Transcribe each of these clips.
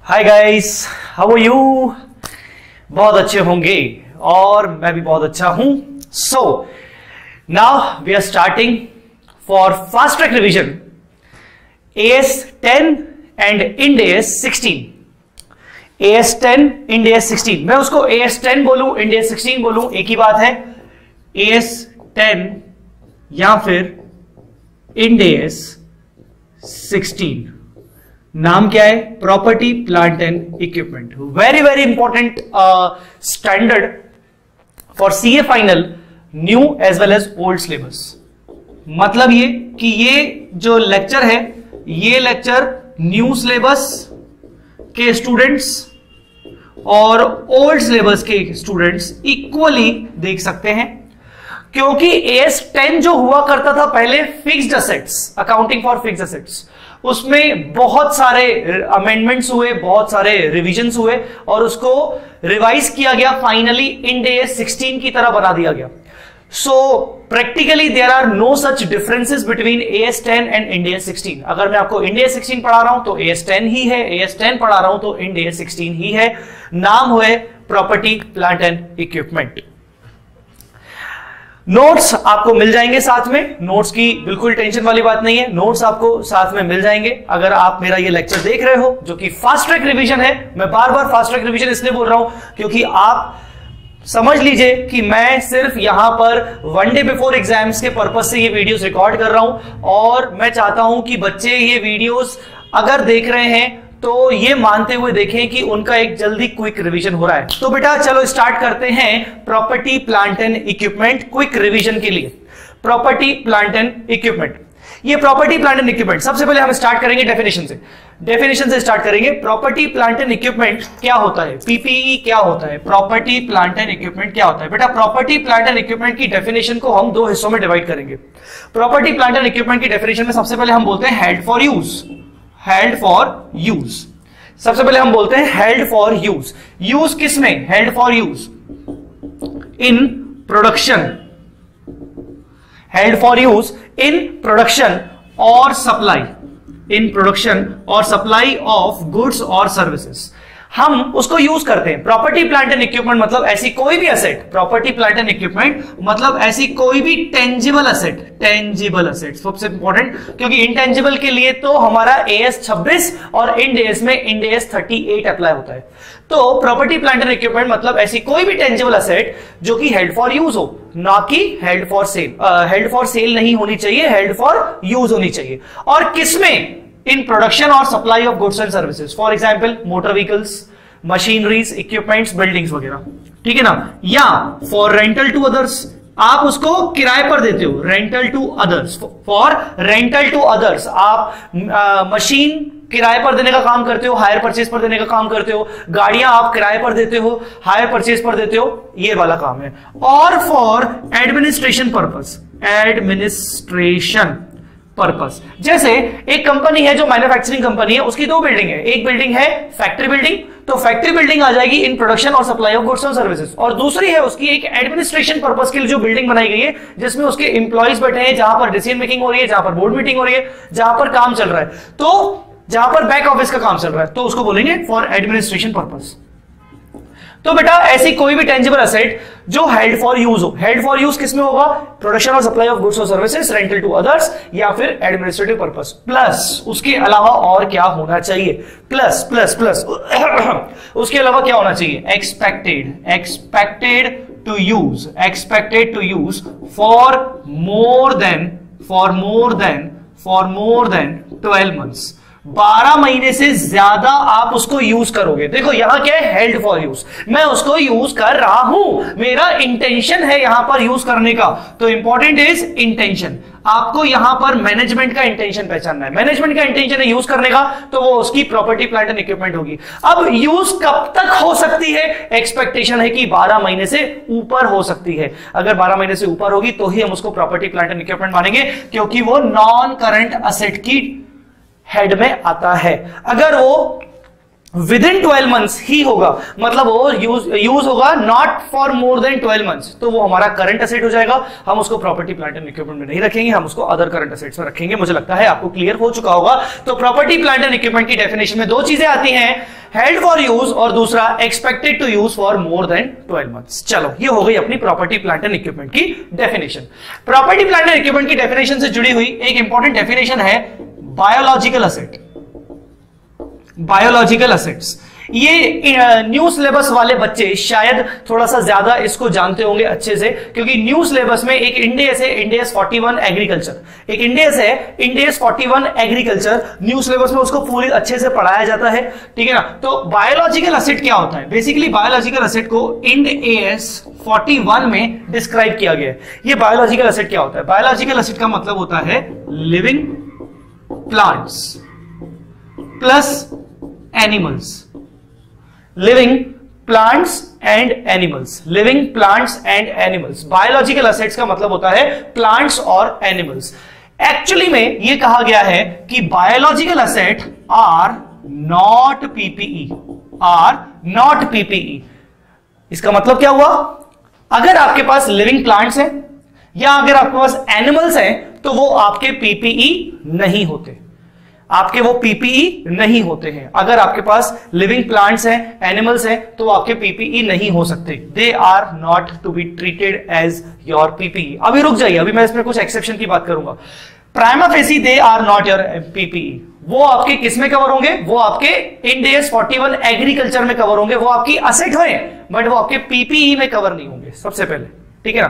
Hi guys, how are you? बहुत अच्छे होंगे और मैं भी बहुत अच्छा हूं। So now we are starting for fast track revision AS 10 and IND AS 16। AS 10 IND AS 16, मैं उसको AS 10 बोलूं IND AS 16 बोलूं एक ही बात है। AS 10 या फिर IND AS 16, नाम क्या है? Property plant and equipment. Very very important standard for CA final, new as well as old syllabus. मतलब ये कि ये जो लेक्चर है, ये लेक्चर न्यू सिलेबस के स्टूडेंट्स और ओल्ड सिलेबस के स्टूडेंट्स इक्वली देख सकते हैं, क्योंकि AS 10 जो हुआ करता था पहले fixed assets, accounting for fixed assets, उसमें बहुत सारे अमेंडमेंट्स हुए, बहुत सारे रिवीजन्स हुए और उसको रिवाइज किया गया, फाइनली IND AS 16 की तरह बना दिया गया। So practically there are no such differences between AS 10 and IND AS 16। अगर मैं आपको IND AS 16 पढ़ा रहा हूं तो AS 10 ही है, AS 10 पढ़ा रहा हूं तो IND AS 16 ही है। नाम हुए property plant and equipment. Notes आपको मिल जाएंगे साथ में, नोट्स की बिल्कुल टेंशन वाली बात नहीं है, नोट्स आपको साथ में मिल जाएंगे अगर आप मेरा ये लेक्चर देख रहे हो, जो कि फास्ट ट्रैक रिवीजन है। मैं बार बार फास्ट ट्रैक रिवीजन इसलिए बोल रहा हूं क्योंकि आप समझ लीजिए कि मैं सिर्फ यहां पर वन डे बिफोर एग्जाम्स के पर्पज से ये वीडियोस रिकॉर्ड कर रहा हूं और मैं चाहता हूं कि बच्चे ये वीडियोस अगर देख रहे हैं तो ये मानते हुए देखें कि उनका एक जल्दी क्विक रिवीजन हो रहा है। तो बेटा चलो स्टार्ट करते हैं property plant and equipment quick revision के लिए। प्रॉपर्टी प्लांट एंड इक्विपमेंट, ये प्रॉपर्टी प्लांट एंड इक्विपमेंट, सबसे पहले हम स्टार्ट करेंगे डेफिनेशन से। डेफिनेशन से स्टार्ट करेंगे। प्रॉपर्टी प्लांट एंड इक्विपमेंट क्या होता है? PPE क्या होता है? प्रॉपर्टी प्लांट एंड इक्विपमेंट क्या होता है? बेटा प्रॉपर्टी प्लांट एंड इक्विपमेंट की डेफिनेशन को हम दो हिस्सों में डिवाइड करेंगे। प्रॉपर्टी प्लांट एंड इक्विपमेंट की डेफिनेशन में सबसे पहले हम बोलते हैं held for use. Held for use, सबसे पहले हम बोलते हैं हेल्ड फॉर यूज। यूज किस में? Held for use in production, held for use in production और सप्लाई, इन प्रोडक्शन और सप्लाई ऑफ गुड्स और सर्विसेज। हम उसको यूज करते हैं। प्रॉपर्टी प्लांट एंड इक्विपमेंट मतलब ऐसी कोई भी asset, property plant and equipment मतलब ऐसी कोई भी टेंजिबल असेट, टेंजिबल असेट सबसे इंपॉर्टेंट, क्योंकि इंटेंजिबल के लिए तो हमारा AS 26 और IND AS में IND AS 38 अप्लाई होता है। तो प्रॉपर्टी प्लांट एंड इक्विपमेंट मतलब ऐसी कोई भी टेंजिबल असेट जो कि हेल्ड फॉर यूज हो, ना कि held for sale. Held for sale नहीं होनी चाहिए, हेल्ड फॉर यूज होनी चाहिए। और किसमें? इन प्रोडक्शन और supply of goods and services. For example motor vehicles, machineries, equipments, buildings वगैरह, ठीक है ना। या फॉर रेंटल टू अदर्स, आप उसको किराए पर देते हो, rental to others. For rental to others आप मशीन किराए पर देने का काम करते हो, हायर परचेज पर देने का काम करते हो, गाड़ियां आप किराए पर देते हो, हायर परचेज पर देते हो, ये वाला काम है। और for administration purpose, administration purpose, जैसे एक कंपनी है जो मैन्युफैक्चरिंग कंपनी है, उसकी दो बिल्डिंग है। एक बिल्डिंग है फैक्ट्री बिल्डिंग, तो फैक्ट्री बिल्डिंग आ जाएगी इन प्रोडक्शन और supply of goods and services. और दूसरी है उसकी एक एडमिनिस्ट्रेशन पर्पस के लिए जो बिल्डिंग बनाई गई है, जिसमें उसके एम्प्लॉइज बैठे हैं, जहां पर डिसीजन मेकिंग हो रही है, जहां पर बोर्ड मीटिंग हो रही है, जहां पर काम चल रहा है, तो जहां पर बैक ऑफिस का काम चल रहा है, तो उसको बोलेंगे फॉर एडमिनिस्ट्रेशन पर्पस। तो बेटा ऐसी कोई भी टेंजिबल असेट जो हेल्ड फॉर यूज हो, हेल्ड फॉर यूज किसमें होगा? प्रोडक्शन और सप्लाई ऑफ गुड्स और सर्विसेज, रेंटल टू अदर्स या फिर एडमिनिस्ट्रेटिव पर्पस। प्लस उसके अलावा और क्या होना चाहिए? प्लस प्लस प्लस उसके अलावा क्या होना चाहिए? Expected, expected to use, expected to use for more than 12 months. 12 महीने से ज्यादा आप उसको यूज करोगे। देखो यहां क्या है? हेल्ड फॉर यूज, मैं उसको यूज कर रहा हूं, मेरा इंटेंशन है यहां पर यूज करने का। तो इंपॉर्टेंट इज इंटेंशन। आपको यहां पर मैनेजमेंट का इंटेंशन पहचानना है। मैनेजमेंट का इंटेंशन है यूज करने का, तो वो उसकी प्रॉपर्टी प्लांट एंड इक्विपमेंट होगी। अब यूज कब तक हो सकती है? एक्सपेक्टेशन है कि 12 महीने से ऊपर हो सकती है। अगर 12 महीने से ऊपर होगी तो ही हम उसको प्रॉपर्टी प्लांट एंड इक्विपमेंट मानेंगे, क्योंकि वो नॉन करंट असेट की हेड में आता है। अगर वो विद इन 12 मंथ्स ही होगा, मतलब वो यूज होगा not for more than 12 months, तो वो हमारा करंट एसेट हो जाएगा। हम उसको प्रॉपर्टी प्लांट एंड इक्विपमेंट में नहीं रखेंगे, हम उसको अदर करंट एसेट्स में रखेंगे। मुझे लगता है आपको क्लियर हो चुका होगा। तो प्रॉपर्टी प्लांट एंड इक्विपमेंट की डेफिनेशन में दो चीजें आती हैं, हेल्ड फॉर यूज और दूसरा expected to use for more than 12 months. चलो, ये हो गई अपनी प्रॉपर्टी प्लांट एंड इक्विपमेंट की definition. Property plant and equipment की डेफिनेशन से जुड़ी हुई एक इंपॉर्टेंट डेफिनेशन है बायोलॉजिकल एसेट। बायोलॉजिकल एसेट्स, ये न्यू सिलेबस वाले बच्चे शायद थोड़ा सा ज्यादा इसको जानते होंगे अच्छे से, क्योंकि न्यू सिलेबस में एक इंडेस है, इंडेस 41 एग्रीकल्चर, एक इंडेस है इंडेस 41 एग्रीकल्चर, न्यू सिलेबस में उसको पूरी अच्छे से पढ़ाया जाता है, ठीक है ना। तो बायोलॉजिकल एसेट क्या होता है? बेसिकली बायोलॉजिकल एसेट को इंड एस 41 में डिस्क्राइब किया गया है। ये बायोलॉजिकल एसेट क्या होता है? बायोलॉजिकल एसेट का मतलब होता है living plants plus animals, living plants and animals, living plants and animals. Biological assets का मतलब होता है प्लांट्स और एनिमल्स। एक्चुअली में यह कहा गया है कि biological asset are not PPE, are not PPE. इसका मतलब क्या हुआ? अगर आपके पास लिविंग प्लांट्स हैं या अगर आपके पास एनिमल्स हैं तो वो आपके पीपीई नहीं होते, आपके वो पीपीई नहीं होते हैं। अगर आपके पास लिविंग प्लांट्स हैं, एनिमल्स हैं, तो आपके पीपीई नहीं हो सकते। They are not to be treated as your PPE. अभी रुक जाइए, अभी मैं इसमें कुछ एक्सेप्शन की बात करूंगा। Prima facie they are not your PPE. वो आपके किस में कवर होंगे? वो आपके इंडेस 41 एग्रीकल्चर में कवर होंगे, वो आपकी असेट होंगे, बट वो आपके पीपीई में कवर नहीं होंगे सबसे पहले, ठीक है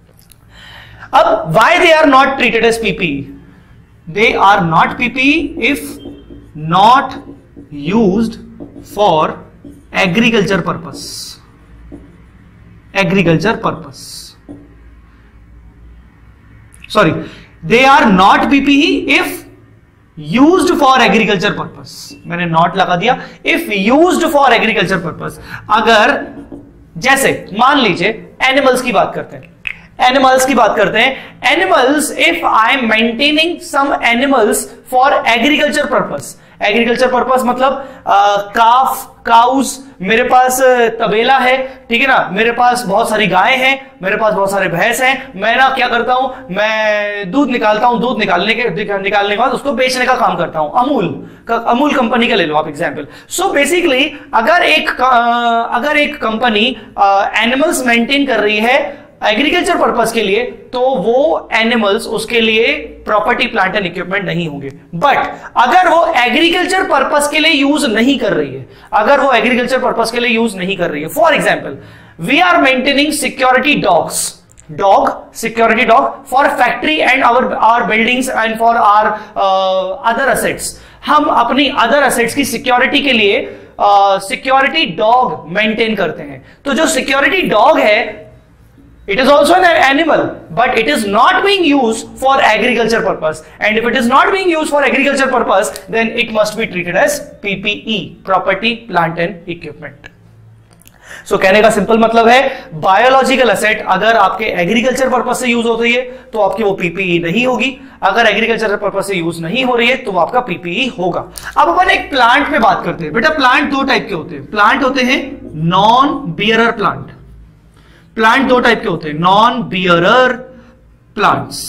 ना। अब why they are not treated as PPE? They are not PPE if not used for agriculture purpose. Agriculture purpose. Sorry, they are not PPE if used for agriculture purpose. मैंने not लगा दिया, if used for agriculture purpose। अगर जैसे मान लीजिए animals की बात करते हैं, एनिमल्स की बात करते हैं। Animals, if I am maintaining some animals for agriculture purpose, agriculture purpose मतलब काफ, काउस, मेरे पास तबेला है, ठीक है ना, मेरे पास बहुत सारी गायें हैं, मेरे पास बहुत सारे भैंस हैं, मैं ना क्या करता हूं, मैं दूध निकालता हूं, दूध निकालने के बाद उसको बेचने का काम करता हूं। अमूल कंपनी का ले लो आप एग्जांपल। सो बेसिकली अगर एक कंपनी एनिमल्स मेंटेन कर रही है एग्रीकल्चर पर्पस के लिए, तो वो एनिमल्स उसके लिए प्रॉपर्टी प्लांट एंड इक्विपमेंट नहीं होंगे। बट अगर वो एग्रीकल्चर पर्पस के लिए यूज नहीं कर रही है, अगर वो एग्रीकल्चर पर्पस के लिए यूज नहीं कर रही है, for example we are maintaining security dogs, security dog for factory and our buildings and for our other assets. हम अपनी अदर एसेट्स की सिक्योरिटी के लिए सिक्योरिटी डॉग मेंटेन करते हैं। तो जो सिक्योरिटी डॉग है, it is also an animal, but it is not being used for agriculture purpose, and if it is not being used for agriculture purpose, then it must be treated as PPE, property plant and equipment. So कहने का simple मतलब है, biological asset अगर आपके agriculture purpose से use होती है तो आपकी वो पीपीई नहीं होगी, अगर एग्रीकल्चर पर्पज से यूज नहीं हो रही है तो वो आपका पीपीई होगा। अब अपन एक प्लांट पे बात करते हैं। बेटा प्लांट दो टाइप के होते हैं, प्लांट होते हैं नॉन बियरर प्लांट। प्लांट दो टाइप के होते हैं, नॉन बियरर प्लांट्स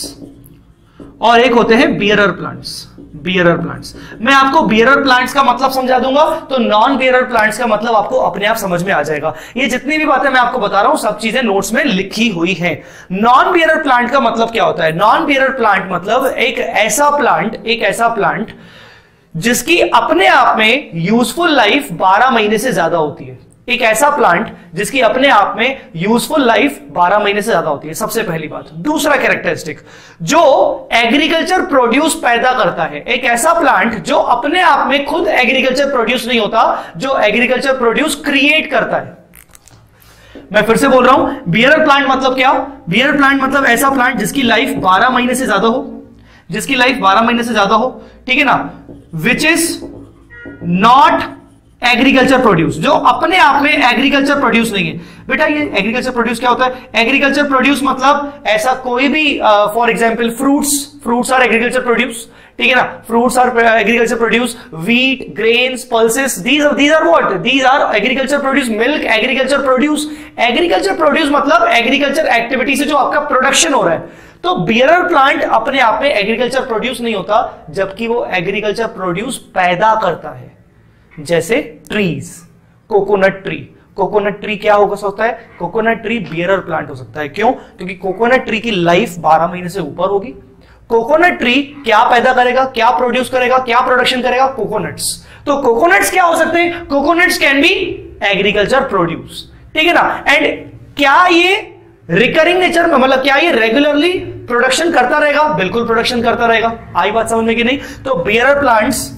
और एक होते हैं बियरर प्लांट्स। बियरर प्लांट्स, मैं आपको बियरर प्लांट्स का मतलब समझा दूंगा, तो नॉन बियरर प्लांट्स का मतलब आपको अपने आप समझ में आ जाएगा। ये जितनी भी बातें मैं आपको बता रहा हूं सब चीजें नोट्स में लिखी हुई हैं। नॉन बियरर प्लांट का मतलब क्या होता है? नॉन बियरर प्लांट मतलब एक ऐसा प्लांट जिसकी अपने आप में यूजफुल लाइफ 12 महीने से ज्यादा होती है। एक ऐसा प्लांट जिसकी अपने आप में यूजफुल लाइफ 12 महीने से ज्यादा होती है, सबसे पहली बात। दूसरा कैरेक्टरिस्टिक, जो एग्रीकल्चर प्रोड्यूस पैदा करता है, एक ऐसा प्लांट जो अपने आप में खुद एग्रीकल्चर प्रोड्यूस नहीं होता, जो एग्रीकल्चर प्रोड्यूस क्रिएट करता है। मैं फिर से बोल रहा हूं, बियरर प्लांट मतलब क्या? बियरर प्लांट मतलब ऐसा प्लांट जिसकी लाइफ 12 महीने से ज्यादा हो, जिसकी लाइफ 12 महीने से ज्यादा हो, ठीक है ना, which is not agriculture produce, जो अपने आप में एग्रीकल्चर प्रोड्यूस नहीं है। बेटा ये एग्रीकल्चर प्रोड्यूस क्या होता है? एग्रीकल्चर प्रोड्यूस मतलब ऐसा कोई भी, for example fruits are agriculture produce, ठीक है ना। Fruits are agriculture produce, wheat, grains, pulses, these are what, these are agriculture produce. Milk agriculture produce, agriculture produce मतलब एग्रीकल्चर एक्टिविटी से जो आपका प्रोडक्शन हो रहा है। तो बियरर प्लांट अपने आप में एग्रीकल्चर प्रोड्यूस नहीं होता, जबकि वो एग्रीकल्चर प्रोड्यूस पैदा करता है। जैसे trees, coconut tree, coconut tree क्या हो सकता है, कोकोनट ट्री बियरर प्लांट हो सकता है। क्यों? क्योंकि कोकोनट ट्री की लाइफ 12 महीने से ऊपर होगी। कोकोनट ट्री क्या पैदा करेगा, क्या प्रोड्यूस करेगा, क्या प्रोडक्शन करेगा, कोकोनट्स। तो कोकोनट्स क्या हो सकते हैं, coconuts can be agriculture produce, ठीक है ना। एंड क्या ये रिकरिंग नेचर में, मतलब क्या ये रेगुलरली प्रोडक्शन करता रहेगा? बिल्कुल प्रोडक्शन करता रहेगा। आई बात समझ में कि नहीं? तो bearer plants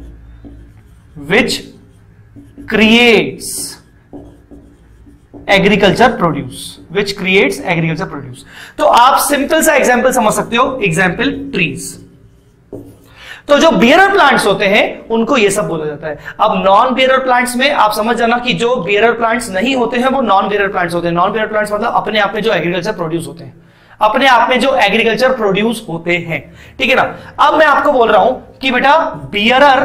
which creates agriculture produce, which creates agriculture produce. तो आप सिंपल सा एग्जांपल समझ सकते हो, एग्जांपल ट्रीज। तो जो बियरर प्लांट्स होते हैं उनको ये सब बोला जाता है। अब नॉन बियरर प्लांट्स में आप समझ जाना कि जो बियरर प्लांट्स नहीं होते हैं वो नॉन बियरर प्लांट्स होते हैं। नॉन बियरर प्लांट्स मतलब अपने आप में जो एग्रीकल्चर प्रोड्यूस होते हैं, अपने आप में जो एग्रीकल्चर प्रोड्यूस होते हैं, ठीक है ना। अब मैं आपको बोल रहा हूं कि बेटा bearer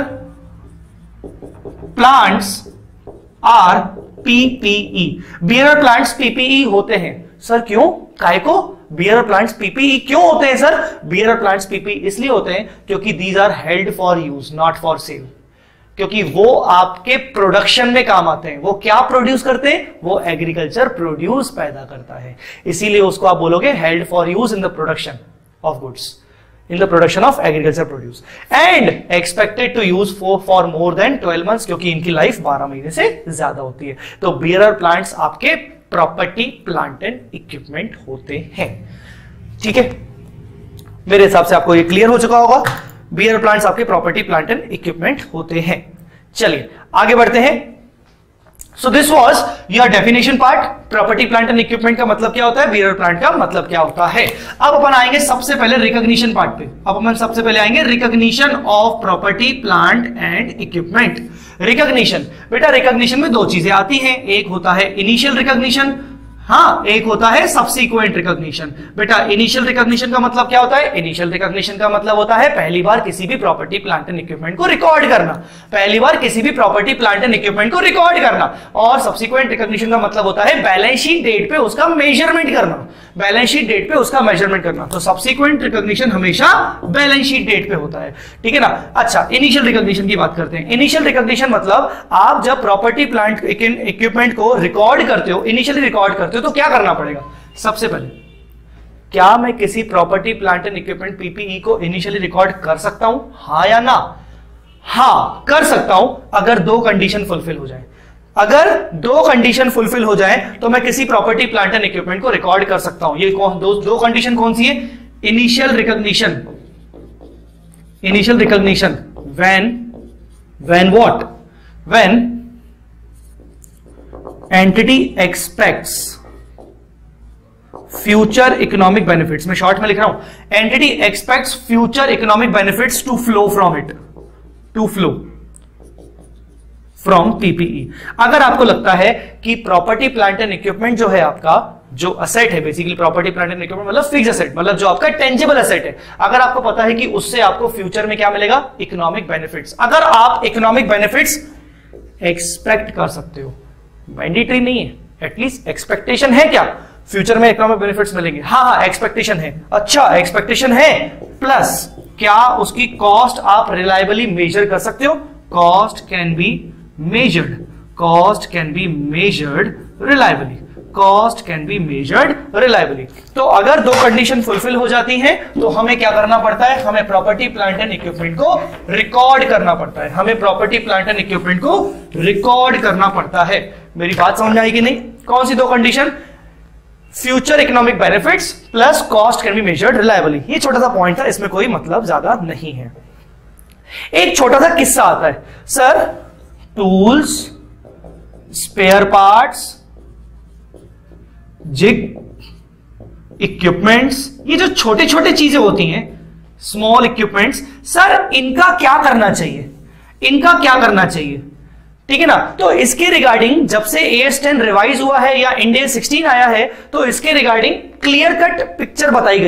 plants are PPE, bearer plants PPE होते हैं। सर क्यों, काहे को बियरर प्लांट्स पीपीई क्यों होते हैं? सर बियरर प्लांट्स पीपीई इसलिए होते हैं क्योंकि these are held for use not for sale, क्योंकि वो आपके प्रोडक्शन में काम आते हैं। वो क्या प्रोड्यूस करते हैं? वो एग्रीकल्चर प्रोड्यूस पैदा करता है, इसीलिए उसको आप बोलोगे held for use in the production of goods, in the production of agriculture produce and expected to use for more than 12 months, क्योंकि इनकी लाइफ 12 महीने से ज्यादा होती है। तो बियरर प्लांट्स आपके प्रॉपर्टी प्लांट एंड इक्विपमेंट होते हैं, ठीक है। मेरे हिसाब से आपको ये क्लियर हो चुका होगा। बियरर प्लांट्स आपके प्रॉपर्टी प्लांट एंड इक्विपमेंट होते हैं। चलिए आगे बढ़ते हैं। So this was your definition part. Property plant and equipment का मतलब क्या होता है, बियरर प्लांट का मतलब क्या होता है। अब अपन आएंगे सबसे पहले रिकॉग्निशन पार्ट पे। अब अपन सबसे पहले आएंगे recognition of property plant and equipment. Recognition, बेटा रिकॉग्निशन में दो चीजें आती हैं, एक होता है इनिशियल रिकॉग्निशन, हाँ, एक होता है सब्सिक्वेंट रिकॉग्निशन। बेटा इनिशियल रिकॉग्निशन का मतलब क्या होता है? इनिशियल रिकॉग्निशन का मतलब होता है पहली बार किसी भी प्रॉपर्टी प्लांट एंड इक्विपमेंट को रिकॉर्ड करना, पहली बार किसी भी प्रॉपर्टी प्लांट एंड इक्विपमेंट को रिकॉर्ड करना। और सब्सिक्वेंट रिकॉग्निशन का मतलब होता है बैलेंस शीट डेट पे उसका मेजरमेंट करना, बैलेंस शीट डेट पे उसका मेजरमेंट करना। तो सब्सिक्वेंट रिकॉग्निशन हमेशा बैलेंस शीट डेट पे होता है, ठीक है ना। अच्छा, इनिशियल रिकॉग्निशन की बात करते हैं। इनिशियल रिकॉग्निशन मतलब आप जब प्रॉपर्टी प्लांट इक्विपमेंट को रिकॉर्ड करते हो, इनिशियली रिकॉर्ड करते हो, तो क्या करना पड़ेगा? सबसे पहले क्या मैं किसी property plant and equipment PPE को इनिशियली रिकॉर्ड कर सकता हूं, हाँ या ना? हाँ कर सकता हूं, अगर दो कंडीशन फुलफिल हो जाए। अगर दो कंडीशन फुलफिल हो जाए तो मैं किसी प्रॉपर्टी प्लांट एंड इक्विपमेंट को रिकॉर्ड कर सकता हूं। ये दो कंडीशन कौन सी है? Initial recognition, initial recognition when what? When entity expects future economic benefits, मैं शॉर्ट में लिख रहा हूं, entity expects future economic benefits to flow from it, to flow from PPE. अगर आपको लगता है कि प्रॉपर्टी प्लांट एंड इक्विपमेंट जो है आपका, जो असेट है basically, property plant and equipment मतलब फिक्स असेट, मतलब जो आपका टेंजिबल असेट है, अगर आपको पता है कि उससे आपको फ्यूचर में क्या मिलेगा? Economic benefits. अगर आप इकोनॉमिक बेनिफिट्स एक्सपेक्ट कर सकते हो, मैंडेटरी नहीं है, एटलीस्ट एक्सपेक्टेशन है क्या फ्यूचर में इकोनॉमिक बेनिफिट्स मिलेंगे? हाँ एक्सपेक्टेशन है। अच्छा एक्सपेक्टेशन है, प्लस क्या उसकी कॉस्ट आप रिलायबली मेजर कर सकते हो? Cost can be measured, cost can be measured reliably, cost can be measured reliably. तो अगर दो कंडीशन फुलफिल हो जाती हैं तो हमें क्या करना पड़ता है? हमें प्रॉपर्टी प्लांट एंड इक्विपमेंट को रिकॉर्ड करना पड़ता है, हमें प्रॉपर्टी प्लांट एंड इक्विपमेंट को रिकॉर्ड करना पड़ता है। मेरी बात समझ आएगी नहीं? कौन सी दो condition? Future economic benefits plus cost can be measured reliably. ये छोटा सा पॉइंट था, इसमें कोई मतलब ज्यादा नहीं है। एक छोटा सा किस्सा आता है, sir tools, spare parts, jig, equipments, ये जो छोटे छोटे चीजें होती हैं, स्मॉल इक्विपमेंट्स, सर इनका क्या करना चाहिए? इनका क्या करना चाहिए? ठीक है ना। तो इसके रिगार्डिंग जब से AS10 रिवाइज हुआ है या इंडिया 16 आया है, तो इसके रिगार्डिंग क्लियर कट पिक्चर बताई गई है,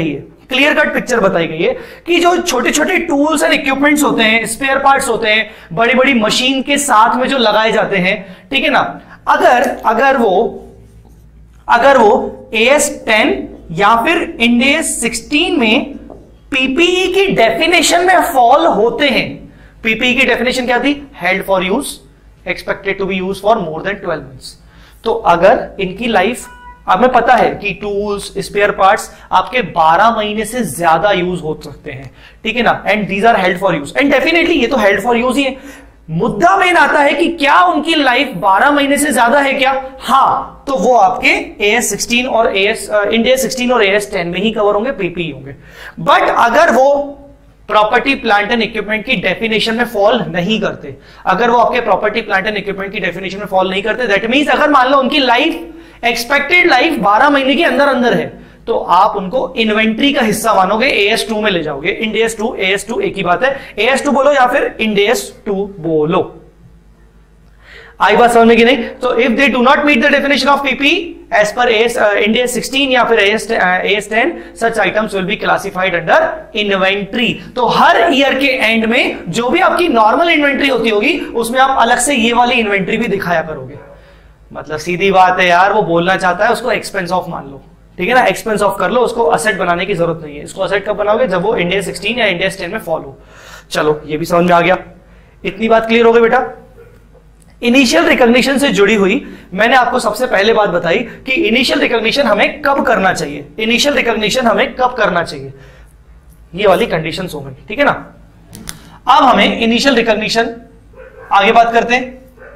क्लियर कट पिक्चर बताई गई है कि जो छोटे छोटे टूल्स एंड इक्विपमेंट्स होते हैं, स्पेयर पार्ट्स होते हैं, बड़ी बड़ी मशीन के साथ में जो लगाए जाते हैं, ठीक है ना, अगर वो AS10 या फिर इंड AS 16 में पीपीई की डेफिनेशन में फॉल होते हैं। पीपीई की डेफिनेशन क्या थी? Held for use, expected to be use for more than 12 months. तो अगर इनकी लाइफ, हमें पता है कि टूल्स, स्पेयर पार्ट्स आपके 12 महीने से ज्यादा यूज हो सकते हैं, ठीक है ना, and these are held for use, and definitely ये तो हेल्ड फॉर यूज ही है। मुद्दा मेन आता है कि क्या उनकी लाइफ 12 महीने से ज्यादा है क्या? हाँ, तो वो आपके AS 16 और इंड AS 16 और AS 10 में ही कवर होंगे, पीपीई होंगे। बट अगर वो प्रॉपर्टी प्लांट एंड इक्विपमेंट की डेफिनेशन में फॉल नहीं करते, अगर वो आपके प्रॉपर्टी प्लांट एंड इक्विपमेंट की डेफिनेशन में फॉल नहीं करते, दैट मींस अगर मान लो उनकी लाइफ, एक्सपेक्टेड लाइफ 12 महीने के अंदर अंदर है, तो आप उनको इन्वेंट्री का हिस्सा मानोगे, AS 2 में ले जाओगे। इंड AS 2, AS 2 एक ही बात है, AS 2 बोलो या फिर इंड AS 2 बोलो। आई बात समझ में कि नहीं? तो if they do not meet the definition of PP as per Ind AS 16 या फिर AS 10, such items will be classified under inventory. तो हर ईयर के एंड में जो भी आपकी नॉर्मल इन्वेंट्री होती होगी, उसमें आप अलग से ये वाली इन्वेंट्री भी दिखाया करोगे। मतलब सीधी बात है यार, वो बोलना चाहता है उसको एक्सपेंस ऑफ मान लो, ठीक है ना, एक्सपेंस ऑफ कर लो, उसको असेट बनाने की जरूरत नहीं है। इसको असेट कब बनाओगे? जब वो इंड AS 16 या इंड AS 10 में फॉल हो। चलो ये भी समझ में आ गया, इतनी बात क्लियर हो गई बेटा। इनिशियल रिकॉग्निशन से जुड़ी हुई मैंने आपको सबसे पहले बात बताई कि इनिशियल रिकॉग्निशन हमें कब करना चाहिए, इनिशियल रिकॉग्निशन हमें कब करना चाहिए, ये वाली कंडीशंस हो गई, ठीक है ना। अब हमें इनिशियल रिकॉग्निशन, आगे बात करते हैं।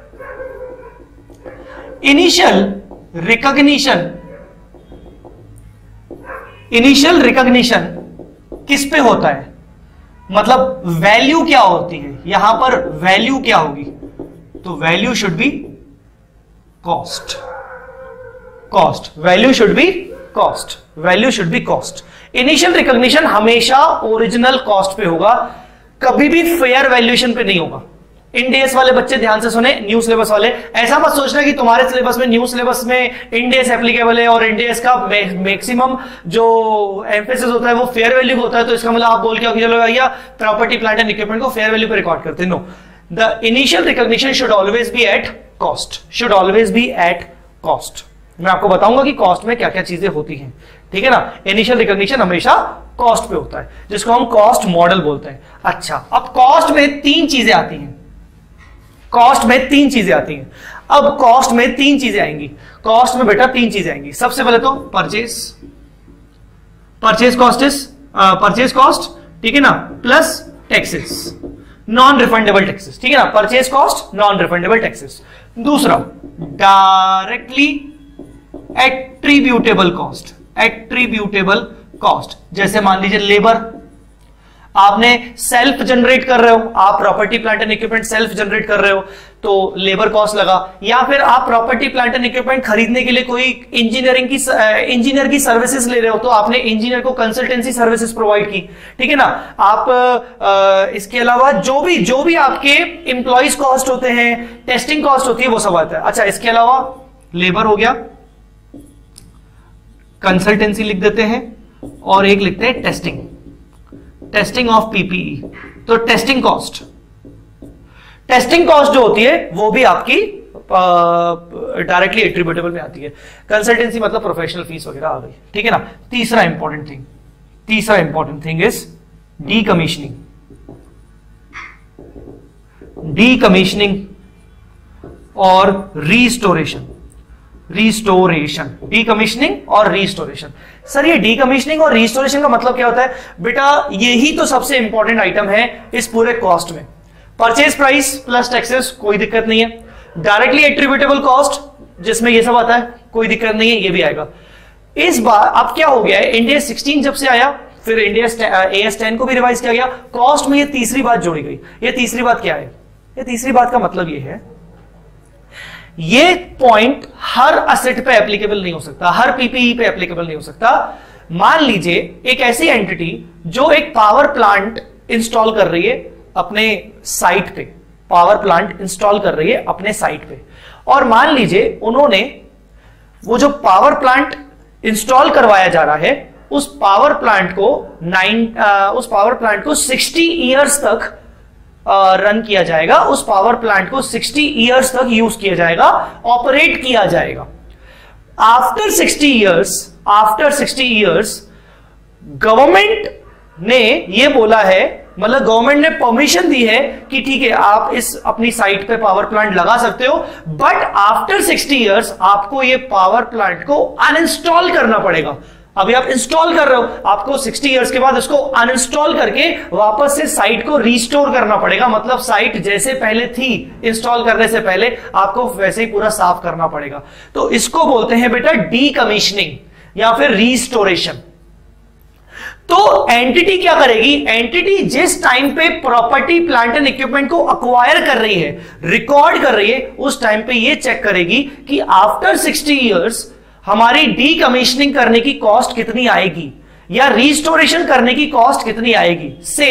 इनिशियल रिकॉग्निशन किस पे होता है? मतलब वैल्यू क्या होती है यहां पर? वैल्यू क्या होगी? तो value should be cost. Value should be cost. Initial recognition हमेशा ओरिजिनल कॉस्ट पे होगा, कभी भी फेयर वैल्यूएशन पे नहीं होगा। इंड AS वाले बच्चे ध्यान से सुने, न्यू सिलेबस वाले, ऐसा मत सोचना कि तुम्हारे सिलेबस में, न्यू सिलेबस में इंड AS एप्लीकेबल है और इंड AS का मैक्सिमम जो एम्फेसिस होता है वो फेयर वैल्यू होता है, तो इसका मतलब आप बोल के चलो भैया प्रॉपर्टी प्लांट एंड इक्विपमेंट को फेयर वैल्यू पे रिकॉर्ड करते हैं। No, the initial recognition should always be at cost. मैं आपको बताऊंगा कि कॉस्ट में क्या क्या चीजें होती हैं, ठीक है ना। इनिशियल रिकॉग्निशन हमेशा कॉस्ट पे होता है, जिसको हम कॉस्ट मॉडल बोलते हैं। अच्छा, अब कॉस्ट में तीन चीजें आती हैं। अब कॉस्ट में तीन चीजें आएंगी। कॉस्ट में बेटा तीन चीजें आएंगी। सबसे पहले तो परचेज कॉस्ट, ठीक है ना, plus taxes, non refundable taxes, ठीक है ना। Purchase cost, non refundable taxes. दूसरा डायरेक्टली एट्रीब्यूटेबल कॉस्ट, जैसे मान लीजिए लेबर आपने सेल्फ जनरेट कर रहे हो, आप property plant and equipment self generate कर रहे हो तो लेबर कॉस्ट लगा, या फिर आप प्रॉपर्टी प्लांट एंड इक्विपमेंट खरीदने के लिए कोई इंजीनियर की सर्विसेज ले रहे हो तो आपने इंजीनियर को कंसल्टेंसी सर्विसेज प्रोवाइड की, ठीक है ना। आप इसके अलावा जो भी आपके एम्प्लॉइज कॉस्ट होते हैं, टेस्टिंग कॉस्ट होती है, वो सब आता है। अच्छा, इसके अलावा लेबर हो गया, कंसल्टेंसी लिख देते हैं, और एक लिखते हैं टेस्टिंग ऑफ पीपीई। तो टेस्टिंग कॉस्ट जो होती है वो भी आपकी डायरेक्टली एट्रीब्यूटेबल में आती है। कंसल्टेंसी मतलब प्रोफेशनल फीस वगैरह आ गई, ठीक है ना। तीसरा इंपॉर्टेंट थिंग इज डीकमीशनिंग और रिस्टोरेशन। डीकमीशनिंग और रिस्टोरेशन। सर ये डीकमीशनिंग और रिस्टोरेशन का मतलब क्या होता है? बेटा यही तो सबसे इंपॉर्टेंट आइटम है इस पूरे कॉस्ट में। परचेज प्राइस प्लस टैक्सेस, कोई दिक्कत नहीं है। डायरेक्टली एट्रीब्यूटेबल कॉस्ट जिसमें ये सब आता है, कोई दिक्कत नहीं है, ये भी आएगा। इस बार अब क्या हो गया है, इंड AS 16 जब से आया, फिर इंड AS 10 को भी रिवाइज किया गया, कॉस्ट में ये तीसरी बात जोड़ी गई। ये तीसरी बात क्या है? ये तीसरी बात का मतलब ये है, ये पॉइंट हर असेट पे एप्लीकेबल नहीं हो सकता, हर पीपीई पे एप्लीकेबल नहीं हो सकता। मान लीजिए एक ऐसी एंटिटी जो एक पावर प्लांट इंस्टॉल कर रही है अपने साइट पे, और मान लीजिए उन्होंने वो जो पावर प्लांट इंस्टॉल करवाया जा रहा है उस पावर प्लांट को 60 इयर्स तक रन किया जाएगा, उस पावर प्लांट को 60 इयर्स तक यूज किया जाएगा, ऑपरेट किया जाएगा। आफ्टर 60 इयर्स गवर्नमेंट ने ये बोला है, मतलब गवर्नमेंट ने परमिशन दी है कि ठीक है आप इस अपनी साइट पे पावर प्लांट लगा सकते हो, बट आफ्टर 60 इयर्स आपको ये पावर प्लांट को अनइंस्टॉल करना पड़ेगा। अभी आप इंस्टॉल कर रहे हो, आपको 60 इयर्स के बाद इसको अनइंस्टॉल करके वापस से साइट को रीस्टोर करना पड़ेगा। मतलब साइट जैसे पहले थी इंस्टॉल करने से पहले आपको वैसे ही पूरा साफ करना पड़ेगा। तो इसको बोलते हैं बेटा डीकमीशनिंग या फिर रीस्टोरेशन। तो एंटिटी क्या करेगी, एंटिटी जिस टाइम पे प्रॉपर्टी प्लांट एंड इक्विपमेंट को अक्वायर कर रही है, रिकॉर्ड कर रही है, उस टाइम पे ये चेक करेगी कि आफ्टर 60 इयर्स हमारी डीकमीशनिंग करने की कॉस्ट कितनी आएगी या रीस्टोरेशन करने की कॉस्ट कितनी आएगी।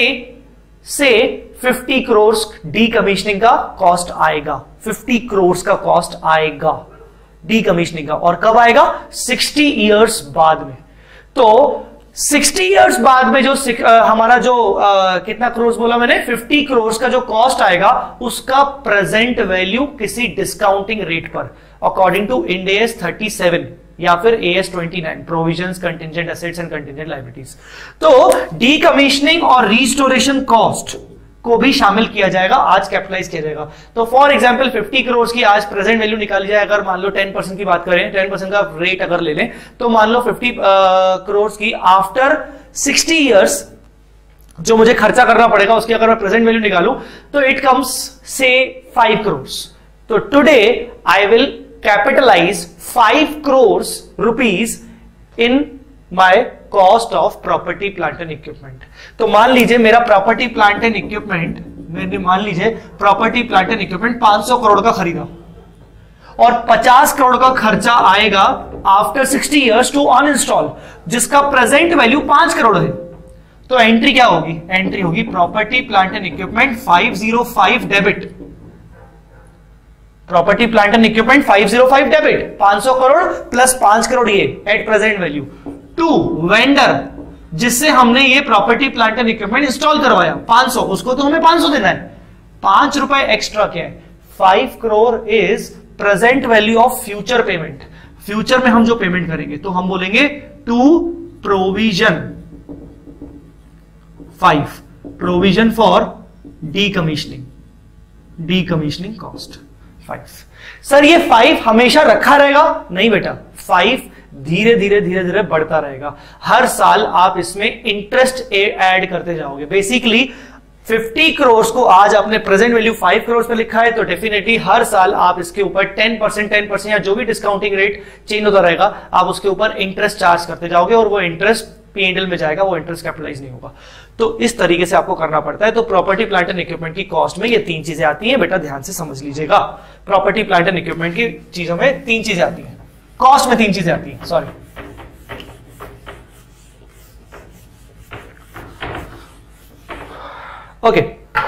से 50 करोड़ डीकमीशनिंग का कॉस्ट आएगा, 50 करोड़ का कॉस्ट आएगा डीकमीशनिंग का। और कब आएगा, 60 इयर्स बाद में। तो 60 इयर्स बाद में जो हमारा जो कितना करोड़ बोला मैंने, 50 करोड़ का जो कॉस्ट आएगा उसका प्रेजेंट वैल्यू किसी डिस्काउंटिंग रेट पर अकॉर्डिंग टू इंड AS 37 या फिर AS 29 provisions, contingent assets and contingent liabilities. तो डीकमीशनिंग और रीस्टोरेशन कॉस्ट को भी शामिल किया जाएगा, आज कैपिटलाइज किया जाएगा। तो फॉर एग्जांपल 50 करोड़ की आज प्रेजेंट वैल्यू निकाली जाए, अगर मान लो 10% की बात करें, 10% का रेट अगर ले लें, तो मान लो 50 करोड़ की आफ्टर 60 इयर्स जो मुझे खर्चा करना पड़ेगा उसकी अगर मैं प्रेजेंट वैल्यू निकालूं तो इट कम्स से 5 करोड़। तो today I will capitalize 5 crore rupees in my cost of property plant and equipment. तो मान लीजिए मेरा प्रॉपर्टी प्लांट एंड इक्विपमेंट, मैंने मान लीजिए property plant and equipment 500 crore का खरीदा और 50 करोड़ का खर्चा आएगा आफ्टर 60 इयर्स टू अनइंस्टॉल, जिसका प्रेजेंट वैल्यू 5 करोड़ है। तो एंट्री क्या होगी, एंट्री होगी property plant and equipment 505 debit, property plant and equipment 505 debit, 500 crore plus 5 crore ये at present value, to vendor जिससे हमने ये property plant and equipment install करवाया 500, उसको तो हमें 500 देना है, 5 रुपए एक्स्ट्रा क्या है, 5 crore is present value of future payment. Future में हम जो पेमेंट करेंगे तो हम बोलेंगे to provision 5, provision for decommissioning cost 5। Sir ये 5 हमेशा रखा रहेगा? नहीं बेटा, 5 धीरे धीरे बढ़ता रहेगा। हर साल आप इसमें इंटरेस्ट ऐड करते जाओगे। बेसिकली 50 करोड़ को आज आपने प्रेजेंट वैल्यू 5 करोड़ पे लिखा है, तो डेफिनेटली हर साल आप इसके ऊपर 10% या जो भी डिस्काउंटिंग रेट चेंज होता रहेगा आप उसके ऊपर इंटरेस्ट चार्ज करते जाओगे और वो इंटरेस्ट P&L में जाएगा, वो इंटरेस्ट कैपिटलाइज नहीं होगा। तो इस तरीके से आपको करना पड़ता है। तो प्रॉपर्टी प्लांट एंड इक्विपमेंट की कॉस्ट में ये 3 चीजें आती हैं, बेटा ध्यान से समझ लीजिएगा। प्रॉपर्टी प्लांट एंड इक्विपमेंट की चीजों में 3 चीजें आती हैं, कॉस्ट में 3 चीजें आती हैं, sorry. Okay,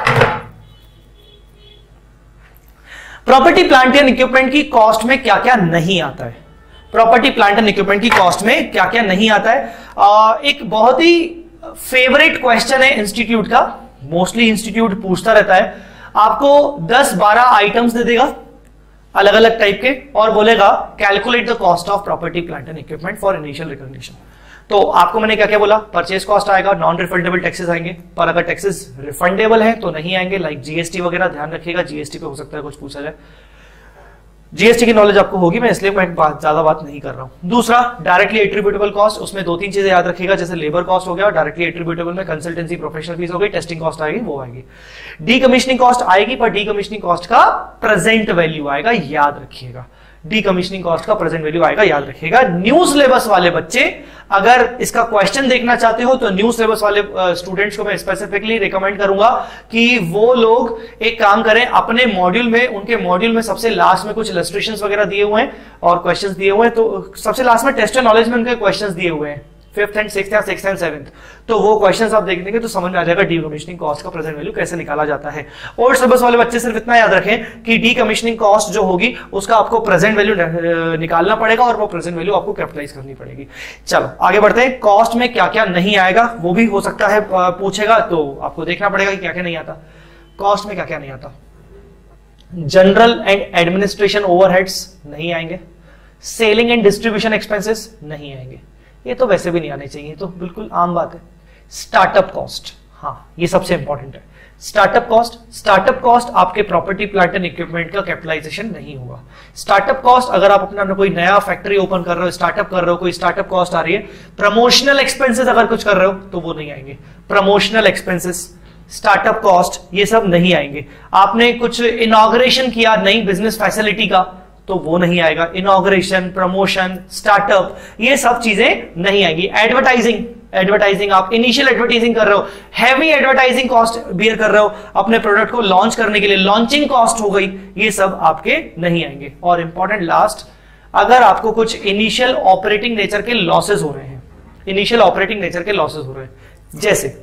property plant and equipment की कॉस्ट में क्या क्या नहीं आता है, प्रॉपर्टी प्लांट एंड इक्विपमेंट की कॉस्ट में क्या क्या नहीं आता है। एक बहुत ही फेवरेट क्वेश्चन है इंस्टीट्यूट का, मोस्टली इंस्टीट्यूट पूछता रहता है। आपको 10-12 आइटम्स दे देगा अलग अलग टाइप के और बोलेगा calculate the cost of property plant and equipment for initial recognition. तो आपको मैंने क्या क्या बोला, परचेज कॉस्ट आएगा, नॉन रिफंडेबल टैक्सेस आएंगे, पर अगर टैक्सेस रिफंडेबल है तो नहीं आएंगे, लाइक जीएसटी वगैरह। ध्यान रखिएगा जीएसटी पे हो सकता है कुछ पूछा जाए, जीएसटी की नॉलेज आपको होगी, मैं इसलिए मैं ज्यादा बात नहीं कर रहा हूं। दूसरा डायरेक्टली एट्रीब्यूटेबल कॉस्ट, उसमें 2-3 चीजें याद रखिएगा, जैसे लेबर कॉस्ट हो गया, और डायरेक्टली एट्रीब्यूटेबल में कंसल्टेंसी प्रोफेशनल फीस हो गई, टेस्टिंग कॉस्ट आएगी, वो आएगी। डीकमीशनिंग कॉस्ट आएगी, पर डीकमीशनिंग कॉस्ट का प्रेजेंट वैल्यू आएगा, याद रखिएगा। डीकमीशनिंग कॉस्ट का प्रेजेंट वैल्यू आएगा, याद रखिएगा। न्यू सिलेबस वाले बच्चे अगर इसका क्वेश्चन देखना चाहते हो तो न्यू सिलेबस वाले स्टूडेंट्स को मैं स्पेसिफिकली रिकमेंड करूंगा कि वो लोग एक काम करें, अपने मॉड्यूल में, उनके मॉड्यूल में सबसे लास्ट में कुछ इलस्ट्रेशंस वगैरह दिए हुए हैं और क्वेश्चंस दिए हुए हैं, तो सबसे लास्ट में टेस्ट एंड नॉलेज में उनके क्वेश्चंस दिए हुए हैं, 5th एंड 6th या 6th एंड 7th, तो वो क्वेश्चंस आप देखेंगे तो समझ में आ जाएगा डीकमीशनिंग कॉस्ट का प्रेजेंट वैल्यू कैसे निकाला जाता है। और सिलेबस वाले बच्चे सिर्फ इतना याद रखें कि डीकमीशनिंग कॉस्ट जो होगी उसका आपको प्रेजेंट वैल्यू निकालना पड़ेगा और वो प्रेजेंट वैल्यू आपको कैपिटलाइज करनी पड़ेगी। चलो आगे बढ़ते हैं। कॉस्ट में क्या क्या नहीं आएगा वो भी हो सकता है पूछेगा, तो आपको देखना पड़ेगा कि क्या क्या नहीं आता। कॉस्ट में क्या क्या नहीं आता, जनरल एंड एडमिनिस्ट्रेशन ओवरहेड्स नहीं आएंगे, सेलिंग एंड डिस्ट्रीब्यूशन एक्सपेंसेस नहीं आएंगे, ये तो वैसे भी नहीं आने चाहिए, तो बिल्कुल आम बात है। स्टार्टअप कॉस्ट, हाँ ये सबसे इंपॉर्टेंट है। स्टार्टअप कॉस्ट आपके प्रॉपर्टी प्लांट एंड इक्विपमेंट का कैपिटलाइजेशन नहीं होगा। स्टार्टअप कॉस्ट अगर आप अपना कोई नया फैक्ट्री ओपन कर रहे हो, स्टार्टअप कर रहे हो, कोई स्टार्टअप कॉस्ट आ रही है। प्रमोशनल एक्सपेंसेस अगर कुछ कर रहे हो तो वो नहीं आएंगे। प्रमोशनल एक्सपेंसेस, स्टार्टअप कॉस्ट, ये सब नहीं आएंगे। आपने कुछ इनॉग्रेशन किया नई बिजनेस फैसिलिटी का, तो वो नहीं आएगा। इनॉग्रेशन, प्रमोशन, स्टार्टअप, ये सब चीजें नहीं आएगी। एडवर्टाइजिंग आप इनिशियल एडवर्टाइजिंग कर रहे हो, हैवी एडवर्टाइजिंग कॉस्ट बियर कर रहे हो अपने प्रोडक्ट को लॉन्च करने के लिए, लॉन्चिंग कॉस्ट हो गई, ये सब आपके नहीं आएंगे। और इंपॉर्टेंट लास्ट, अगर आपको कुछ इनिशियल ऑपरेटिंग नेचर के लॉसेस हो रहे हैं, इनिशियल ऑपरेटिंग नेचर के लॉसेस हो रहे हैं, जैसे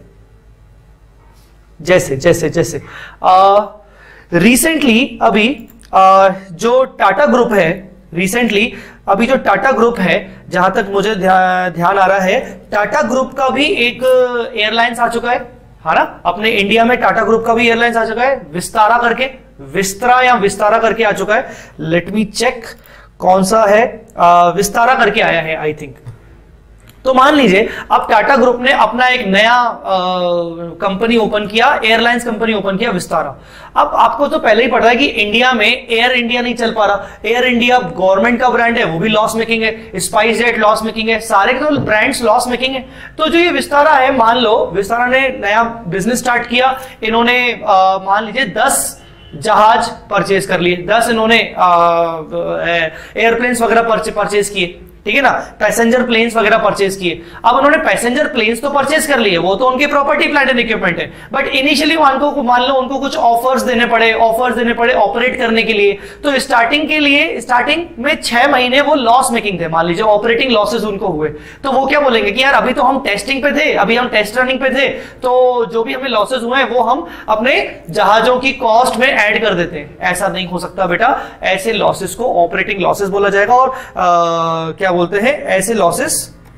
रिसेंटली अभी जो टाटा ग्रुप है, रिसेंटली अभी जो टाटा ग्रुप है, जहां तक मुझे ध्यान आ रहा है, टाटा ग्रुप का भी एक एयरलाइंस आ चुका है ना अपने इंडिया में। टाटा ग्रुप का भी एयरलाइंस आ चुका है, विस्तारा करके, विस्तारा करके आ चुका है। लेट मी चेक कौन सा है, विस्तारा करके आया है आई थिंक। तो मान लीजिए अब टाटा ग्रुप ने अपना एक नया कंपनी ओपन किया, एयरलाइंस कंपनी ओपन किया, विस्तारा। अब आपको तो पहले ही पता है कि इंडिया में एयर इंडिया नहीं चल पा रहा। एयर इंडिया गवर्नमेंट का ब्रांड है, वो भी लॉस मेकिंग है, स्पाइस जेट लॉस मेकिंग है, सारे के तो ब्रांड्स लॉस मेकिंग है। तो जो ये विस्तारा है, मान लो विस्तारा ने नया बिजनेस स्टार्ट किया, इन्होंने मान लीजिए 10 जहाज परचेज कर लिए, 10 इन्होंने एयरप्लेन्स वगैरह परचेज किए, ठीक है ना, पैसेंजर प्लेन्स वगैरह परचेज किए। अब उन्होंने पैसेंजर प्लेन्स तो परचेज कर लिए, वो तो उनके प्रॉपर्टी प्लांट एंड इक्विपमेंट है, बट इनिशियली मान लो उनको कुछ ऑफर्स देने पड़े ऑपरेट करने के लिए। तो स्टार्टिंग में 6 महीने वो लॉस मेकिंग थे, मान लीजिए ऑपरेटिंग लॉसेस उनको हुए। तो वो क्या बोलेंगे कि यार अभी तो हम टेस्टिंग पे थे, अभी हम टेस्ट रनिंग पे थे, तो जो भी हमें लॉसेस हुए हैं वो हम अपने जहाजों की कॉस्ट में ऐड कर देते हैं। ऐसा नहीं हो सकता बेटा, ऐसे लॉसेस को ऑपरेटिंग लॉसेस बोला जाएगा। और क्या बोलते हैं, ऐसे लॉसेस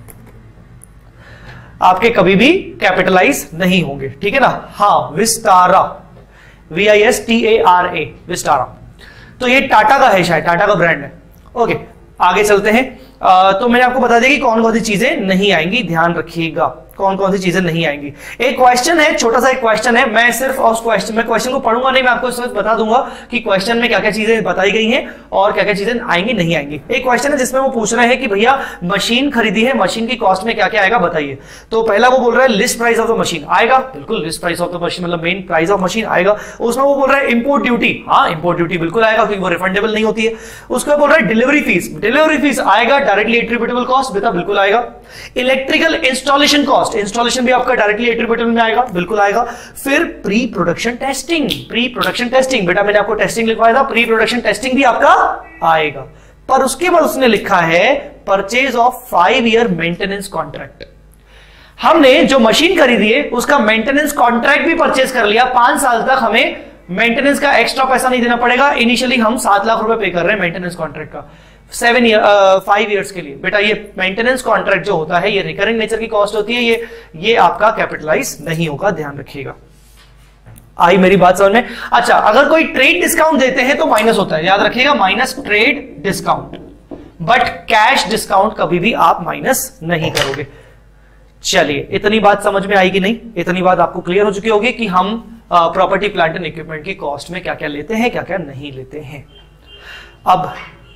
आपके कभी भी कैपिटलाइज नहीं होंगे, ठीक है ना। हाँ, विस्तारा, VISTARA, विस्तारा, तो ये टाटा का है, शायद टाटा का ब्रांड है। ओके आगे चलते हैं। तो मैंने आपको बता दिया कि कौन कौन सी चीजें नहीं आएंगी, ध्यान रखिएगा कौन कौन सी चीजें नहीं आएंगी। एक क्वेश्चन है, छोटा सा एक क्वेश्चन है, मैं सिर्फ उस क्वेश्चन को पढ़ूंगा नहीं, मैं आपको सिर्फ बता दूंगा कि क्वेश्चन में क्या क्या चीजें बताई गई हैं और क्या क्या चीजें आएंगी नहीं आएंगी। एक क्वेश्चन है जिसमें वो पूछ रहे हैं कि भैया मशीन खरीदी है, मशीन की कॉस्ट में क्या क्या आएगा बताइए। तो पहला वो बोल रहा है list price of the machine आएगा, बिल्कुल list price of the machine मतलब मेन प्राइस ऑफ मशीन आएगा। उसमें वो बोल रहा है इंपोर्ट ड्यूटी, हाँ इंपोर्ट ड्यूटी बिल्कुल आएगा क्योंकि वो रिफंडेबल नहीं होती है। उसको बोल रहा है डिलीवरी फीस आएगा, डायरेक्टली एट्रीब्यूटेबल कॉस्ट बेटा बिल्कुल आएगा। इलेक्ट्रिकल इंस्टॉलेशन कॉस्ट, इंस्टॉलेशन भी आपका डायरेक्टली एट्रीब्यूटेबल में आएगा, बिल्कुल आएगा। फिर प्री प्रोडक्शन टेस्टिंग बेटा मैंने आपको टेस्टिंग लिखवाया था, प्री प्रोडक्शन टेस्टिंग भी आपका आएगा। पर उसके बाद उसने लिखा है purchase of 5 year maintenance contract. हमने जो मशीन खरीदी है उसका मेंटेनेंस कॉन्ट्रैक्ट भी परचेज कर लिया, 5 साल तक हमें मेंटेनेंस का एक्स्ट्रा पैसा नहीं देना पड़ेगा। इनिशियली हम 7 लाख रुपए पे कर रहे हैं मेंटेनेंस कॉन्ट्रैक्ट का 5 इयर्स के लिए। बेटा ये मेंटेनेंस कॉन्ट्रैक्ट जो होता है ये रिकरिंग नेचर की कॉस्ट होती है, ये आपका कैपिटलाइज नहीं होगा, ध्यान रखिएगा। आई मेरी बात समझ में? अच्छा, अगर कोई ट्रेड डिस्काउंट देते हैं तो माइनस होता है, याद रखिएगा, minus trade discount, but cash discount कभी भी आप माइनस नहीं करोगे। चलिए, इतनी बात समझ में आई कि नहीं? इतनी बात आपको क्लियर हो चुकी होगी कि हम प्रॉपर्टी प्लांट एंड इक्विपमेंट की कॉस्ट में क्या क्या लेते हैं, क्या क्या नहीं लेते हैं। अब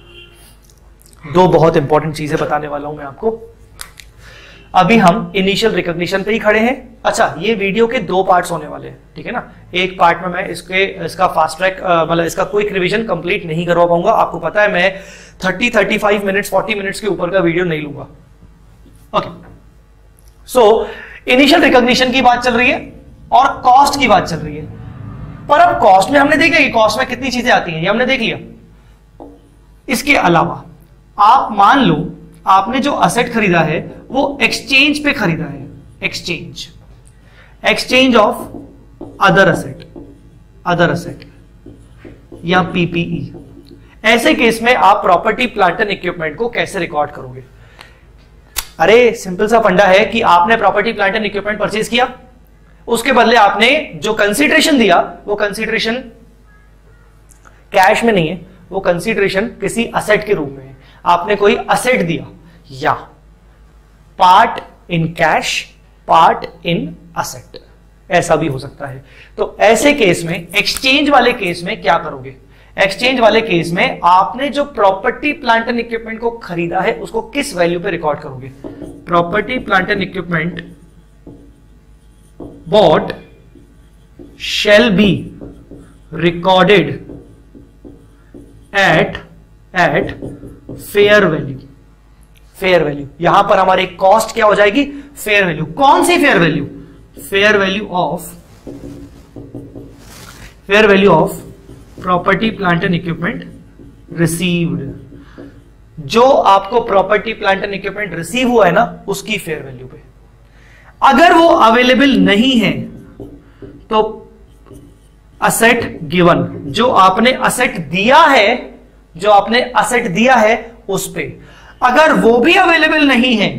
2 बहुत इंपॉर्टेंट चीजें बताने वाला हूं मैं आपको। अभी हम इनिशियल रिकॉग्निशन पे ही खड़े हैं। अच्छा, ये वीडियो के 2 पार्ट्स होने वाले हैं, ठीक है ना। एक पार्ट में मैं इसका फास्ट ट्रैक मतलब इसका क्विक रिवीजन कंप्लीट नहीं करवा पाऊंगा। आपको पता है मैं 35 मिनट्स 40 मिनट्स के ऊपर का वीडियो नहीं लूंगा। ओके, सो इनिशियल रिकॉग्निशन की बात चल रही है और कॉस्ट की बात चल रही है। पर अब कॉस्ट में हमने देखा कि कॉस्ट में कितनी चीजें आती हैं, ये हमने देख लिया। इसके अलावा आप मान लो आपने जो असेट खरीदा है वो एक्सचेंज पे खरीदा है, एक्सचेंज ऑफ अदर असेट या पीपीई। ऐसे केस में आप प्रॉपर्टी प्लांट एंड इक्विपमेंट को कैसे रिकॉर्ड करोगे? अरे सिंपल सा फंडा है कि आपने property plant and equipment purchase किया, उसके बदले आपने जो कंसीडरेशन दिया वो कंसीडरेशन कैश में नहीं है, वो कंसीडरेशन किसी असेट के रूप में है। आपने कोई असेट दिया, या part in cash part in asset, ऐसा भी हो सकता है। तो ऐसे केस में एक्सचेंज वाले केस में क्या करोगे? एक्सचेंज वाले केस में आपने जो प्रॉपर्टी प्लांट एंड इक्विपमेंट को खरीदा है उसको किस वैल्यू पे रिकॉर्ड करोगे? Property plant and equipment bought shall be recorded at fair value। यहां पर हमारी कॉस्ट क्या हो जाएगी? Fair value. कौन सी fair value? Fair value of property plant and equipment received. जो आपको property plant and equipment receive हुआ है ना, उसकी फेयर वैल्यू पे। अगर वो अवेलेबल नहीं है तो असेट गिवन, जो आपने असेट दिया है उस पे। अगर वो भी अवेलेबल नहीं है,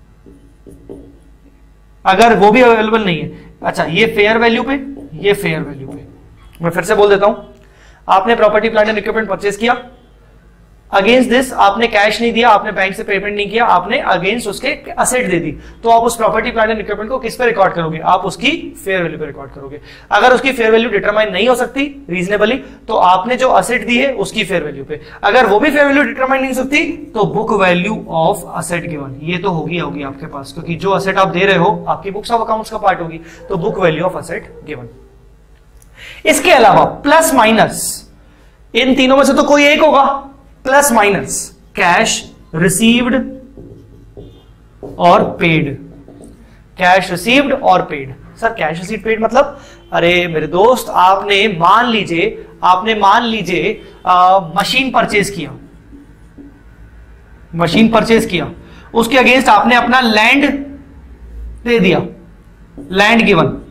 अच्छा ये फेयर वैल्यू पे, ये फेयर वैल्यू पे। मैं फिर से बोल देता हूं, आपने property plant and equipment purchase किया, अगेंस्ट दिस आपने कैश नहीं दिया, आपने बैंक से पेमेंट नहीं किया, आपने अगेंस्ट उसके असेट दे दी, तो आप उस प्रॉपर्टी प्लांट एंड इक्विपमेंट को किस पे रिकॉर्ड करोगे? आप उसकी फेयर वैल्यू पे रिकॉर्ड करोगे। अगर उसकी फेयर वैल्यू डिटरमाइन नहीं हो सकती रीजनेबली, तो आपने जो असेट दी है उसकी फेयर वैल्यू पे। अगर वो भी फेयर वैल्यू डिटरमाइन नहीं हो सकती, तो book value of asset given, ये तो होगी आपके पास, क्योंकि जो असेट आप दे रहे हो आपकी बुक्स ऑफ अकाउंट्स का पार्ट होगी, तो book value of asset given. इसके अलावा प्लस माइनस, इन तीनों में से तो कोई एक होगा। प्लस माइनस कैश रिसीव्ड और पेड, कैश रिसीव्ड और paid. Sir cash received paid मतलब? अरे मेरे दोस्त, आपने मान लीजिए मशीन परचेज किया, उसके अगेंस्ट आपने अपना लैंड दे दिया, लैंड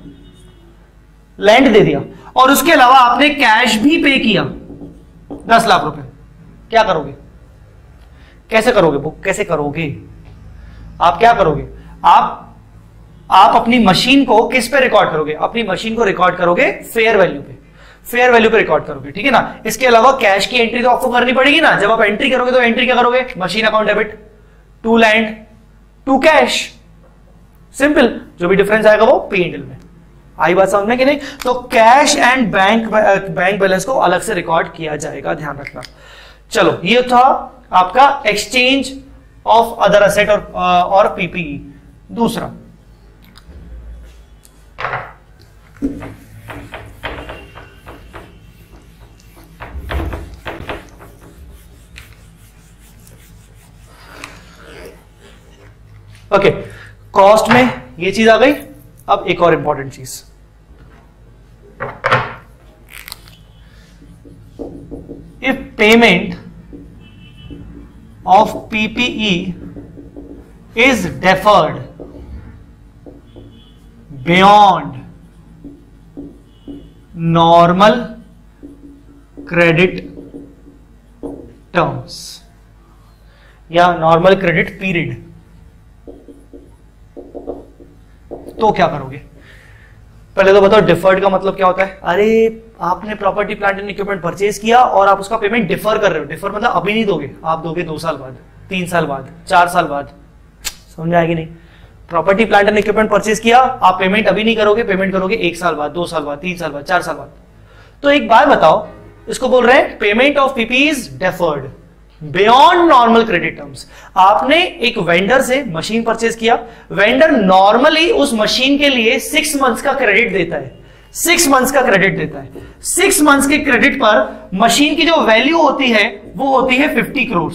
दे दिया, और उसके अलावा आपने कैश भी पे किया 10 लाख रुपए। क्या करोगे? कैसे करोगे बुक? कैसे करोगे? आप क्या करोगे? आप अपनी मशीन को किस पे रिकॉर्ड करोगे? अपनी मशीन को रिकॉर्ड करोगे फेयर वैल्यू पे रिकॉर्ड करोगे, ठीक है ना। इसके अलावा कैश की एंट्री तो आपको करनी पड़ेगी ना। जब आप एंट्री करोगे तो एंट्री क्या करोगे? Machine account debit to land to cash, simple. जो भी डिफरेंस आएगा वो P&L में। आई बात समझ में कि नहीं? तो कैश एंड बैंक बैलेंस को अलग से रिकॉर्ड किया जाएगा, ध्यान रखना। चलो, ये था आपका एक्सचेंज ऑफ अदर असेट और पीपीई। दूसरा, ओके, कॉस्ट में ये चीज आ गई। अब एक और इंपॉर्टेंट चीज, if payment of PPE is deferred beyond normal credit terms या normal credit period, तो क्या करोगे? पहले तो बताओ डिफर्ड का मतलब क्या होता है। अरे आपने property plant and equipment purchase किया और आप उसका पेमेंट डिफर कर रहे हो। डिफर मतलब अभी नहीं दोगे, आप दोगे 2 साल बाद, 3 साल बाद, 4 साल बाद। समझ आएगी नहीं? Property plant and equipment purchase किया, आप पेमेंट अभी नहीं करोगे, पेमेंट करोगे 1 साल बाद, 2 साल बाद, 3 साल बाद, 4 साल बाद। तो एक बात बताओ, इसको बोल रहे हैं payment of PP is deferred beyond normal credit terms. आपने एक वेंडर से मशीन परचेज किया, वेंडर नॉर्मली उस मशीन के लिए 6 मंथ्स का क्रेडिट देता है, 6 मंथ्स का क्रेडिट देता है। 6 मंथ्स के क्रेडिट पर मशीन की जो वैल्यू होती है वो होती है 50 करोड़।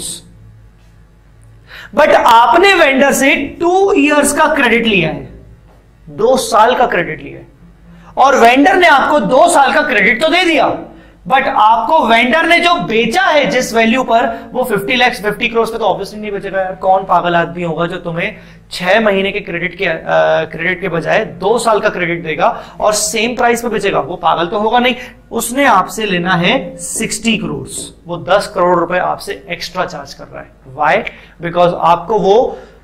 बट आपने वेंडर से 2 इयर्स का क्रेडिट लिया है, 2 साल का क्रेडिट लिया है, और वेंडर ने आपको 2 साल का क्रेडिट तो दे दिया, बट आपको वेंडर ने जो बेचा है जिस वैल्यू पर, वो 50 लाख 50 करोड़ पे तो ऑब्वियसली नहीं बेचेगा यार। कौन पागल आदमी होगा जो तुम्हें 6 महीने के क्रेडिट के बजाय 2 साल का क्रेडिट देगा और सेम प्राइस पे बेचेगा? वो पागल तो होगा नहीं। उसने आपसे लेना है 60 करोड़, वो 10 करोड़ रुपए आपसे एक्स्ट्रा चार्ज कर रहा है। व्हाई? बिकॉज आपको वो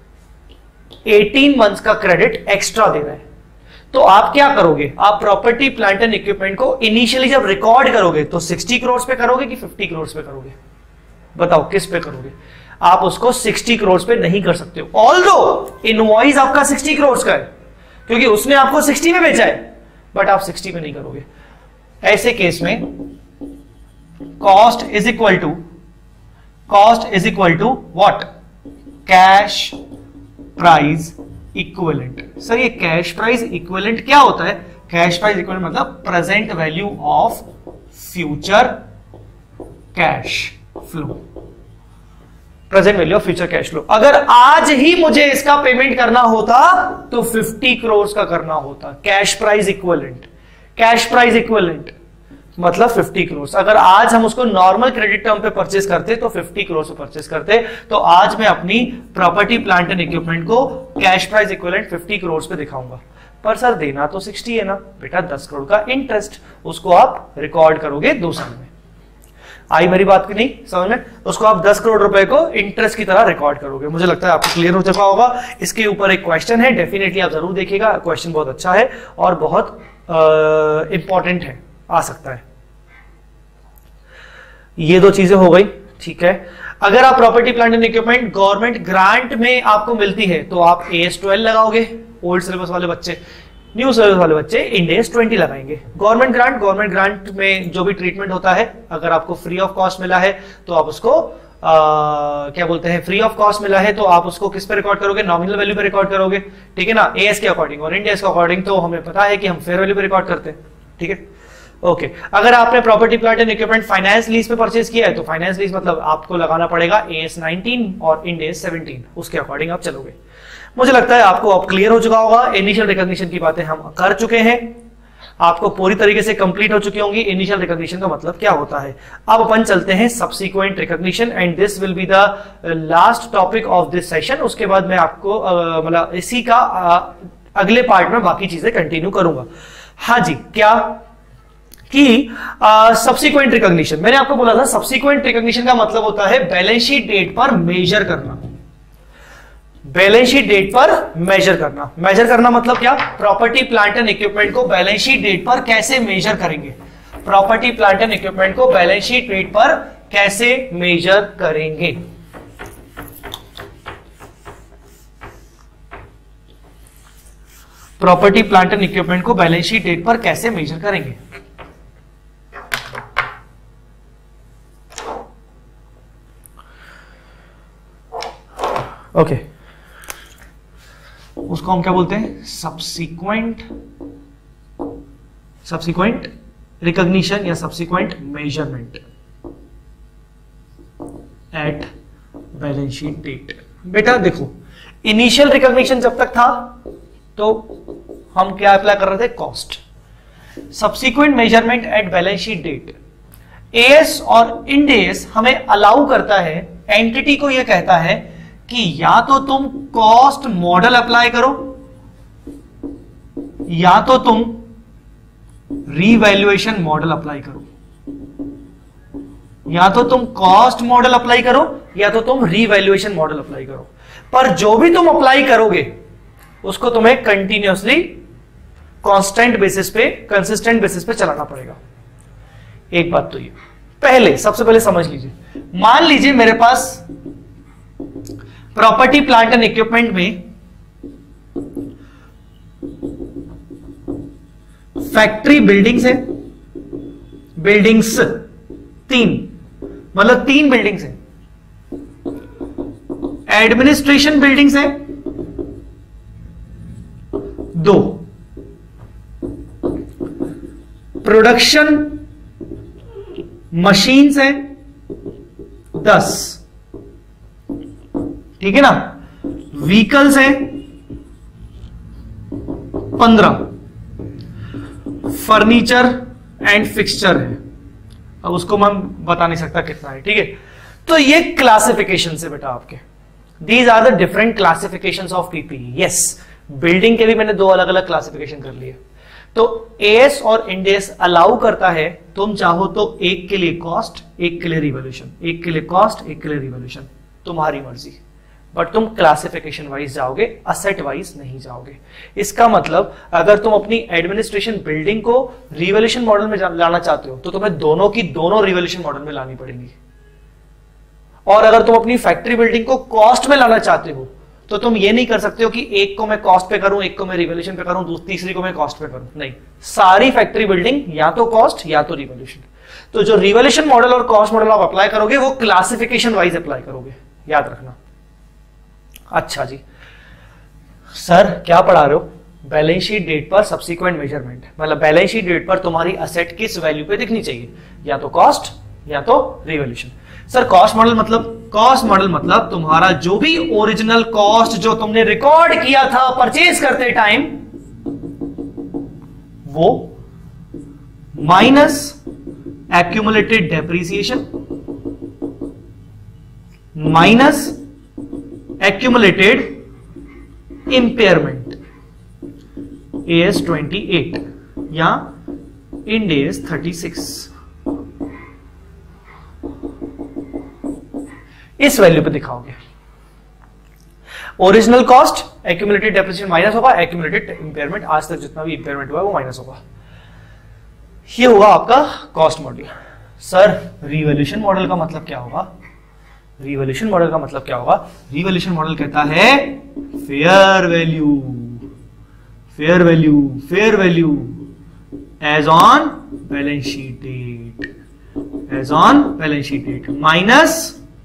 18 मंथ्स का क्रेडिट एक्स्ट्रा दे रहा है। तो आप क्या करोगे? आप प्रॉपर्टी प्लांट एंड इक्विपमेंट को इनिशियली जब रिकॉर्ड करोगे तो 60 करोड़ पे करोगे कि 50 करोड़ पे करोगे? बताओ किस पे करोगे? आप उसको 60 करोड़ पे नहीं कर सकते हो, ऑल्दो इनवॉइस आपका 60 करोड़ का है क्योंकि उसने आपको 60 में बेचा है, बट आप 60 में नहीं करोगे। ऐसे केस में cost is equal to what? Cash price equivalent. Sir ये कैश प्राइस इक्विवेलेंट क्या होता है? कैश प्राइस इक्विवेलेंट मतलब present value of future cash flow. Present value of future cash flow. अगर आज ही मुझे इसका पेमेंट करना होता तो 50 करोड़ का करना होता। Cash price equivalent, cash price equivalent मतलब 50 करोड़। अगर आज हम उसको नॉर्मल क्रेडिट टर्म पे परचेस करते तो 50 करोड़ पे परचेस करते, तो आज मैं अपनी प्रॉपर्टी प्लांट एंड इक्विपमेंट को कैश प्राइस इक्विवेलेंट 50 करोड़ पे दिखाऊंगा। पर सर देना तो 60 है ना बेटा, 10 करोड़ का इंटरेस्ट, उसको आप रिकॉर्ड करोगे 2 साल में। आई मेरी बात की नहीं समझ में? उसको आप 10 करोड़ रुपए को इंटरेस्ट की तरह रिकॉर्ड करोगे। मुझे लगता है आपको क्लियर हो चुका होगा। इसके ऊपर एक क्वेश्चन है, डेफिनेटली आप जरूर देखिएगा। क्वेश्चन बहुत अच्छा है और बहुत इंपॉर्टेंट है, आ सकता है। ये 2 चीजें हो गई, ठीक है। अगर आप property plant and equipment government grant में आपको मिलती है तो आप AS12 लगाओगे, ओल्ड सिलेबस वाले बच्चे। न्यू सिलेबस वाले बच्चे इंड AS 20 लगाएंगे। गवर्नमेंट ग्रांट में जो भी ट्रीटमेंट होता है, अगर आपको फ्री ऑफ कॉस्ट मिला है तो आप उसको क्या बोलते हैं, फ्री ऑफ कॉस्ट मिला है तो आप उसको किस पे रिकॉर्ड करोगे? नॉमिनल वैल्यू पे रिकॉर्ड करोगे, ठीक है ना, AS के अकॉर्डिंग। और इंड AS के अकॉर्डिंग तो हमें पता है कि हम फेयर वैल्यू पे रिकॉर्ड करते हैं, ठीक है, ओके। अगर आपने property plant and equipment finance lease पे परचेज किया है तो फाइनेंस लीज मतलब आपको लगाना पड़ेगा AS 19 और इंड AS 17, उसके अकॉर्डिंग आप चलोगे। मुझे लगता है आपको अब क्लियर हो चुका होगा। इनिशियल रिकॉग्निशन की बातें हम कर चुके हैं, आपको पूरी तरीके से कंप्लीट हो चुकी होंगी इनिशियल रिकॉग्निशन का मतलब क्या होता है। अब अपन चलते हैं subsequent recognition and this will be the last topic of this session. उसके बाद मैं आपको मतलब इसी का अगले पार्ट में बाकी चीजें कंटिन्यू करूंगा। हाँ जी, क्या कि सब्सिक्वेंट रिकॉग्निशन, मैंने आपको बोला था सब्सिक्वेंट रिकॉग्निशन का मतलब होता है बैलेंस शीट डेट पर मेजर करना। बैलेंस शीट डेट पर मेजर करना। मेजर करना मतलब क्या? प्रॉपर्टी प्लांट एंड इक्विपमेंट को बैलेंस शीट डेट पर कैसे मेजर करेंगे? प्रॉपर्टी प्लांट एंड इक्विपमेंट को बैलेंस शीट डेट पर कैसे मेजर करेंगे? प्रॉपर्टी प्लांट एंड इक्विपमेंट को बैलेंस शीट डेट पर कैसे मेजर करेंगे? ओके, उसको हम क्या बोलते हैं? सब्सिक्वेंट रिकॉग्निशन या subsequent measurement at balance sheet date. बेटा देखो, इनिशियल रिकॉग्निशन जब तक था तो हम क्या अप्लाई कर रहे थे? Cost. Subsequent measurement at balance sheet date, AS और इंड AS हमें अलाउ करता है, एंटिटी को यह कहता है कि या तो तुम कॉस्ट मॉडल अप्लाई करो या तो तुम रीवैल्यूएशन मॉडल अप्लाई करो। या तो तुम कॉस्ट मॉडल अप्लाई करो या तो तुम रीवैल्यूएशन मॉडल अप्लाई करो। पर जो भी तुम अप्लाई करोगे उसको तुम्हें कंटिन्यूअसली कांस्टेंट बेसिस पे, कंसिस्टेंट बेसिस पे चलाना पड़ेगा। एक बात तो ये सबसे पहले समझ लीजिए। मान लीजिए मेरे पास प्रॉपर्टी प्लांट एंड इक्विपमेंट में फैक्ट्री बिल्डिंग्स है, बिल्डिंग्स 3, मतलब 3 बिल्डिंग्स है। एडमिनिस्ट्रेशन बिल्डिंग्स है 2, प्रोडक्शन मशीन्स है 10, ठीक है ना, व्हीकल्स है 15, फर्नीचर एंड फिक्सचर है अब उसको मैं बता नहीं सकता कितना है, ठीक है। तो ये क्लासिफिकेशन से बेटा आपके, these are the different classifications of PPE. Yes, building के भी मैंने 2 अलग अलग क्लासिफिकेशन कर लिए। तो एएस और इंडेस अलाउ करता है, तुम चाहो तो एक के लिए कॉस्ट, एक के लिए रिवॉल्यूशन, एक के लिए कॉस्ट, एक के लिए रिवॉल्यूशन, तुम्हारी मर्जी, बट तुम क्लासिफिकेशन वाइज जाओगे, असेट वाइज नहीं जाओगे। इसका मतलब अगर तुम अपनी एडमिनिस्ट्रेशन बिल्डिंग को रिवॉल्यूशन मॉडल में लाना चाहते हो तो तुम्हें दोनों की दोनों रिवॉल्यूशन मॉडल में लानी पड़ेगी, और अगर तुम अपनी फैक्ट्री बिल्डिंग को कॉस्ट में लाना चाहते हो तो तुम ये नहीं कर सकते हो कि एक को मैं कॉस्ट पे करूं, एक को मैं रिवॉल्यूशन पे करूं, तीसरी को मैं कॉस्ट पे करूं। नहीं, सारी फैक्ट्री बिल्डिंग या तो कॉस्ट या तो रिवॉल्यूशन। तो जो रिवॉल्यूशन मॉडल और कॉस्ट मॉडल आप अप्लाई करोगे वो क्लासिफिकेशन वाइज अप्लाई करोगे, याद रखना। अच्छा जी सर, क्या पढ़ा रहे हो? बैलेंस शीट डेट पर सब्सिक्वेंट मेजरमेंट, मतलब बैलेंस शीट डेट पर तुम्हारी असेट किस वैल्यू पे दिखनी चाहिए, या तो कॉस्ट या तो रिवॉल्यूशन। सर कॉस्ट मॉडल मतलब? कॉस्ट मॉडल मतलब तुम्हारा जो भी ओरिजिनल कॉस्ट जो तुमने रिकॉर्ड किया था परचेज करते टाइम, वो minus accumulated depreciation minus accumulated impairment, AS 28 या इंड AS 36, इस वैल्यू पे दिखाओगे। Original cost, accumulated depreciation minus होगा, एक्यूमुलेटेड इंपेयरमेंट, आज तक जितना भी इंपेयरमेंट हुआ है वो माइनस होगा। ये होगा आपका cost model. Sir revolution model का मतलब क्या होगा? रिवॉल्यूशन मॉडल का मतलब क्या होगा? रिवॉल्यूशन मॉडल कहता है fair value, fair value, fair value as on balance sheet date, as on balance sheet date minus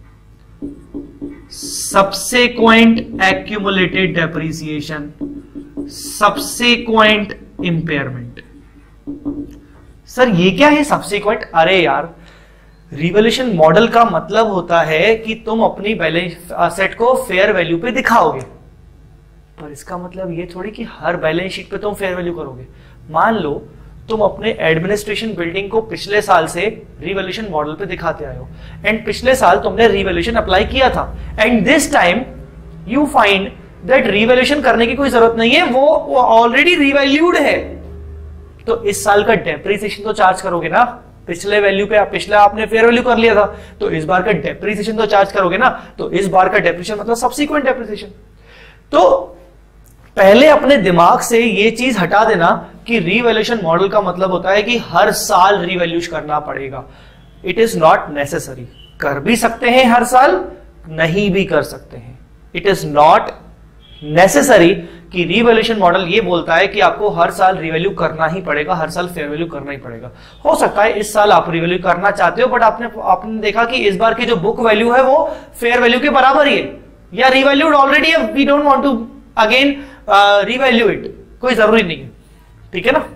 subsequent accumulated depreciation, subsequent impairment। Sir ये क्या है subsequent? अरे यार, रिवॉल्यूशन मॉडल का मतलब होता है कि तुम अपनी बैलेंस असेट को फेयर वैल्यू पे दिखाओगे, पर इसका मतलब ये थोड़ी कि हर बैलेंस शीट पे तुम फेयर वैल्यू करोगे। मान लो तुम अपने एडमिनिस्ट्रेशन बिल्डिंग को पिछले साल से रिवॉल्यूशन मॉडल पे दिखाते आए हो, एंड पिछले साल तुमने रिवॉल्यूशन अप्लाई किया था, and this time you find that revolution करने की कोई जरूरत नहीं है, वो ऑलरेडी रिवैल्यूड है। तो इस साल का डेप्रिसिएशन तो चार्ज करोगे ना, पिछले वैल्यू पे, पिछले आपने फेयर वैल्यू कर लिया था, तो इस बार का डेप्रिसिएशन तो चार्ज करोगे ना। तो इस बार का डेप्रिसिएशन मतलब सब्सिक्वेंट डेप्रिसिएशन। तो पहले अपने दिमाग से ये चीज हटा देना कि रिवैल्यूएशन मॉडल का मतलब होता है कि हर साल रिवैल्यूएशन करना पड़ेगा। It is not necessary. कर भी सकते हैं हर साल, नहीं भी कर सकते हैं। इट इज नॉट नेसेसरी कि रिवैल्यूएशन मॉडल ये बोलता है कि आपको हर साल रिवैल्यू करना ही पड़ेगा, हर साल फेयर वैल्यू करना ही पड़ेगा। हो सकता है इस साल आप रिवैल्यू करना चाहते हो, बट आपने देखा कि इस बार की जो बुक वैल्यू है वो फेयर वैल्यू के बराबर ही है, या रिवैल्यूड ऑलरेडी है, we don't want to again revalue it, कोई जरूरी नहीं है, ठीक है ना।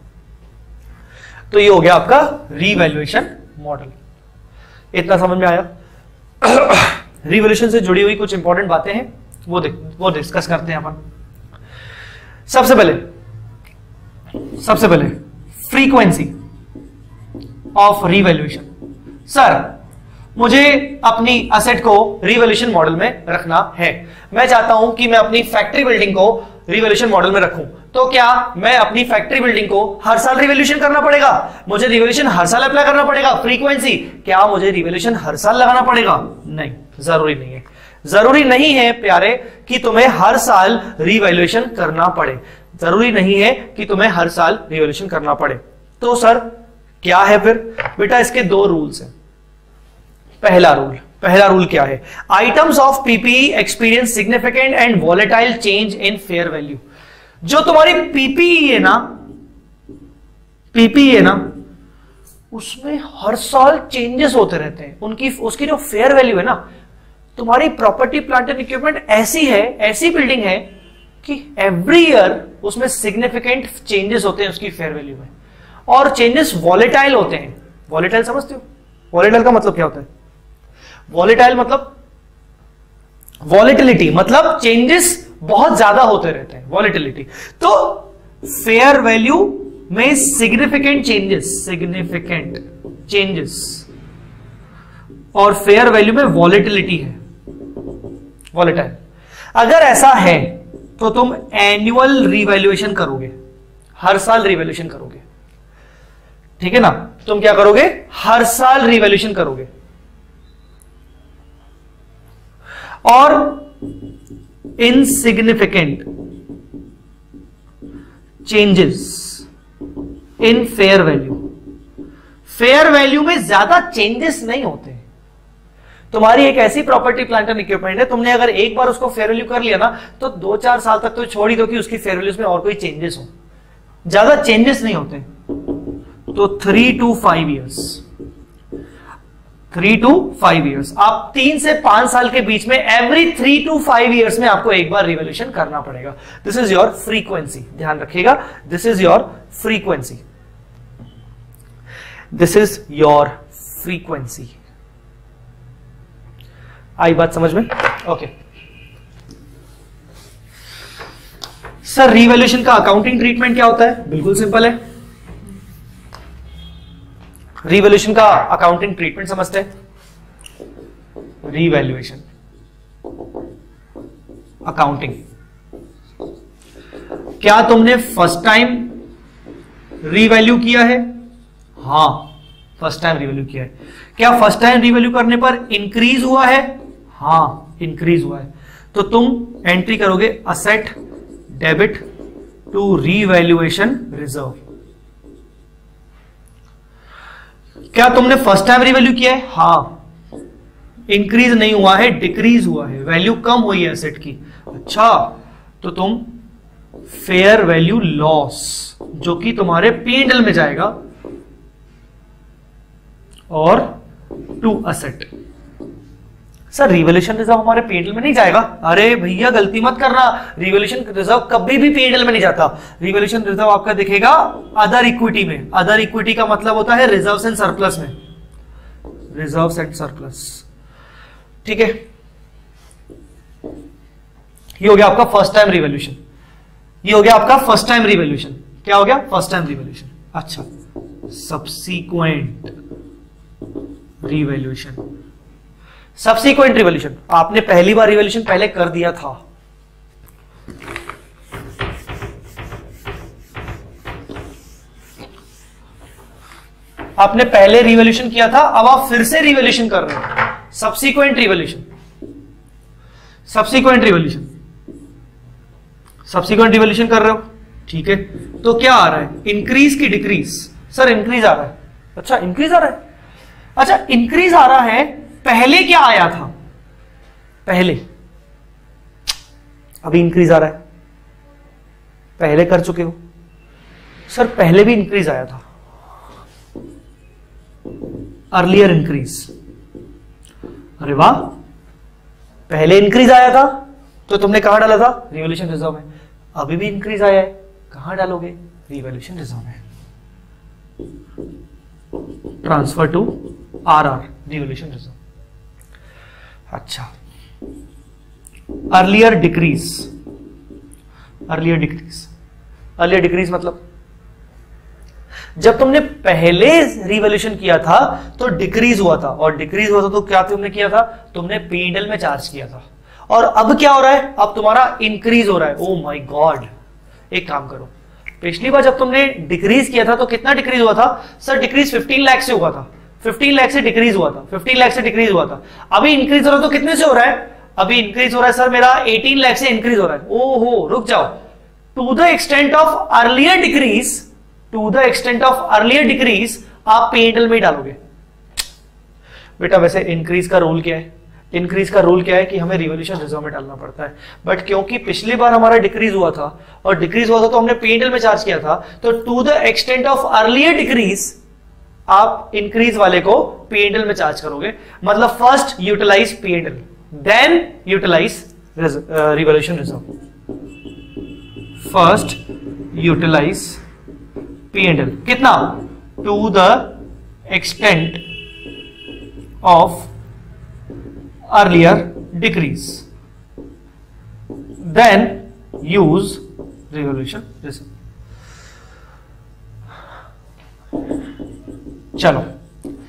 तो ये हो गया आपका रिवैल्यूएशन मॉडल। इतना समझ में आया? रिवैल्यूएशन से जुड़ी हुई कुछ इंपॉर्टेंट बातें हैं, वो डिस्कस करते हैं अपन। सबसे पहले फ्रीक्वेंसी ऑफ रिवैल्यूएशन। सर मुझे अपनी असेट को रिवैल्यूएशन मॉडल में रखना है, मैं चाहता हूं कि मैं अपनी फैक्ट्री बिल्डिंग को रिवैल्यूएशन मॉडल में रखूं, तो क्या मैं अपनी फैक्ट्री बिल्डिंग को हर साल रिवैल्यूएशन करना पड़ेगा? मुझे रिवैल्यूएशन हर साल अप्लाई करना पड़ेगा? फ्रीक्वेंसी, क्या मुझे रिवैल्यूएशन हर साल लगाना पड़ेगा? नहीं, जरूरी नहीं है। जरूरी नहीं है प्यारे कि तुम्हें हर साल रिवैल्यूएशन करना पड़े, जरूरी नहीं है कि तुम्हें हर साल रिवैल्यूएशन करना पड़े। तो सर क्या है फिर? बेटा इसके 2 रूल्स हैं। पहला रूल क्या है? Items of PPE experience significant and volatile change in fair value. जो तुम्हारी पीपीई है ना, उसमें हर साल चेंजेस होते रहते हैं। उसकी जो फेयर वैल्यू है ना, तुम्हारी प्रॉपर्टी प्लांट एंड इक्विपमेंट ऐसी बिल्डिंग है कि एवरी ईयर उसमें सिग्निफिकेंट चेंजेस होते हैं उसकी फेयर वैल्यू में, और चेंजेस वॉलेटाइल होते हैं। वॉलेटाइल समझते हो? वॉलेटाइल का मतलब क्या होता है? वॉलेटाइल मतलब वॉलेटिलिटी, मतलब चेंजेस बहुत ज्यादा होते रहते हैं, वॉलेटिलिटी। तो फेयर वैल्यू में सिग्निफिकेंट चेंजेस और फेयर वैल्यू में वॉलेटिलिटी है, वॉलेटाइल। अगर ऐसा है तो तुम एनुअल रिवैल्यूएशन करोगे, हर साल रिवैल्यूएशन करोगे, ठीक है ना। तुम क्या करोगे, हर साल रिवैल्यूएशन करोगे। और insignificant changes in fair value, fair value में ज्यादा चेंजेस नहीं होते। तुम्हारी एक ऐसी प्रॉपर्टी प्लांट एंड इक्विपमेंट है, तुमने अगर एक बार उसको फेयर वैल्यू कर लिया ना, तो 2-4 साल तक तो छोड़ ही दो कि उसकी फेयर वैल्यूज में और कोई चेंजेस हो, ज्यादा चेंजेस नहीं होते। तो 3 to 5 ईयर्स, 3 to 5 ईयर्स, आप 3 से 5 साल के बीच में एवरी 3 to 5 ईयर्स में आपको एक बार रिवैल्यूएशन करना पड़ेगा। दिस इज योर फ्रीक्वेंसी, ध्यान रखिएगा, this is your frequency, this is your frequency. आई बात समझ में? ओके सर, रिवैल्यूएशन का अकाउंटिंग ट्रीटमेंट क्या होता है? बिल्कुल सिंपल है, रिवैल्यूएशन का अकाउंटिंग ट्रीटमेंट समझते हैं। रिवैल्यूएशन अकाउंटिंग, क्या तुमने फर्स्ट टाइम रिवैल्यू किया है? हां, फर्स्ट टाइम रिवैल्यू किया है। क्या फर्स्ट टाइम रिवैल्यू करने पर इंक्रीज हुआ है? हां, इंक्रीज हुआ है। तो तुम एंट्री करोगे asset debit to revaluation reserve. क्या तुमने फर्स्ट टाइम रिवैल्यू किया है? हां, इंक्रीज नहीं हुआ है, डिक्रीज हुआ है, वैल्यू कम हुई है एसेट की। अच्छा, तो तुम फेयर वैल्यू लॉस, जो कि तुम्हारे P&L में जाएगा, और to asset. Sir, revaluation reserve हमारे P&L में नहीं जाएगा? अरे भैया गलती मत करना, रिवैल्यूएशन रिजर्व कभी भी P&L में नहीं जाता। रिवैल्यूएशन रिजर्व आपका दिखेगा अदर इक्विटी में। अदर इक्विटी का मतलब होता है रिजर्व्स एंड सरप्लस में, रिजर्व्स एंड सरप्लस, ठीक है। ये हो गया आपका फर्स्ट टाइम रिवैल्यूएशन, ये हो गया आपका फर्स्ट टाइम रिवैल्यूएशन। क्या हो गया? First time revaluation. अच्छा, सब्सीक्वेंट रिवैल्यूएशन। सब्सीक्वेंट रिवैल्यूएशन, आपने पहली बार रिवैल्यूएशन पहले कर दिया था, आपने पहले रिवैल्यूएशन किया था, अब आप फिर से रिवैल्यूएशन कर रहे हो। Subsequent revaluation, subsequent revaluation, subsequent revaluation कर रहे हो, ठीक है। तो क्या आ रहा है, इंक्रीज की डिक्रीज? सर, इंक्रीज आ रहा है। अच्छा, इंक्रीज आ रहा है। अच्छा, इंक्रीज आ रहा है, पहले क्या आया था? पहले, अभी इंक्रीज आ रहा है, पहले कर चुके हो। सर, पहले भी इंक्रीज आया था, अर्लियर इंक्रीज। अरे वाह, पहले इंक्रीज आया था तो तुमने कहां डाला था? रिवैल्यूएशन रिजर्व में। अभी भी इंक्रीज आया है, कहां डालोगे? रिवैल्यूएशन रिजर्व में। Transfer to RR, revaluation reserve. अच्छा, earlier decrease, earlier decrease, earlier decrease मतलब जब तुमने पहले रिवैल्यूएशन किया था तो डिक्रीज हुआ था, और डिक्रीज हुआ था तो क्या तुमने किया था? तुमने P&L में चार्ज किया था। और अब क्या हो रहा है? अब तुम्हारा इंक्रीज हो रहा है। ओ माय गॉड, एक काम करो, पिछली बार जब तुमने डिक्रीज किया था तो कितना डिक्रीज हुआ था? सर, डिक्रीज 15 लाख से हुआ था, 15 लाख से डिक्रीज हुआ था, 15 लाख से डिक्रीज हुआ था। अभी इंक्रीज हो रहा है तो कितने से हो रहा है? अभी इंक्रीज हो रहा है सर मेरा 18 लाख से इंक्रीज हो रहा है। ओहो, रुक जाओ। To the extent of earlier decrease, to the extent of earlier decrease आप P&L में डालोगे। बेटा वैसे इंक्रीज का रूल क्या है? इंक्रीज का रूल क्या है कि हमें रिवैल्यूएशन रिजर्व में डालना पड़ता है, बट क्योंकि पिछली बार हमारा डिक्रीज हुआ था और डिक्रीज हुआ था तो हमने P&L में चार्ज किया था, तो to the extent of earlier decrease आप इंक्रीज वाले को P&L में चार्ज करोगे। मतलब first utilise P&L, then utilise revaluation reserve. First utilise P&L कितना? To the extent of earlier decrease, then use revaluation reserve. चलो,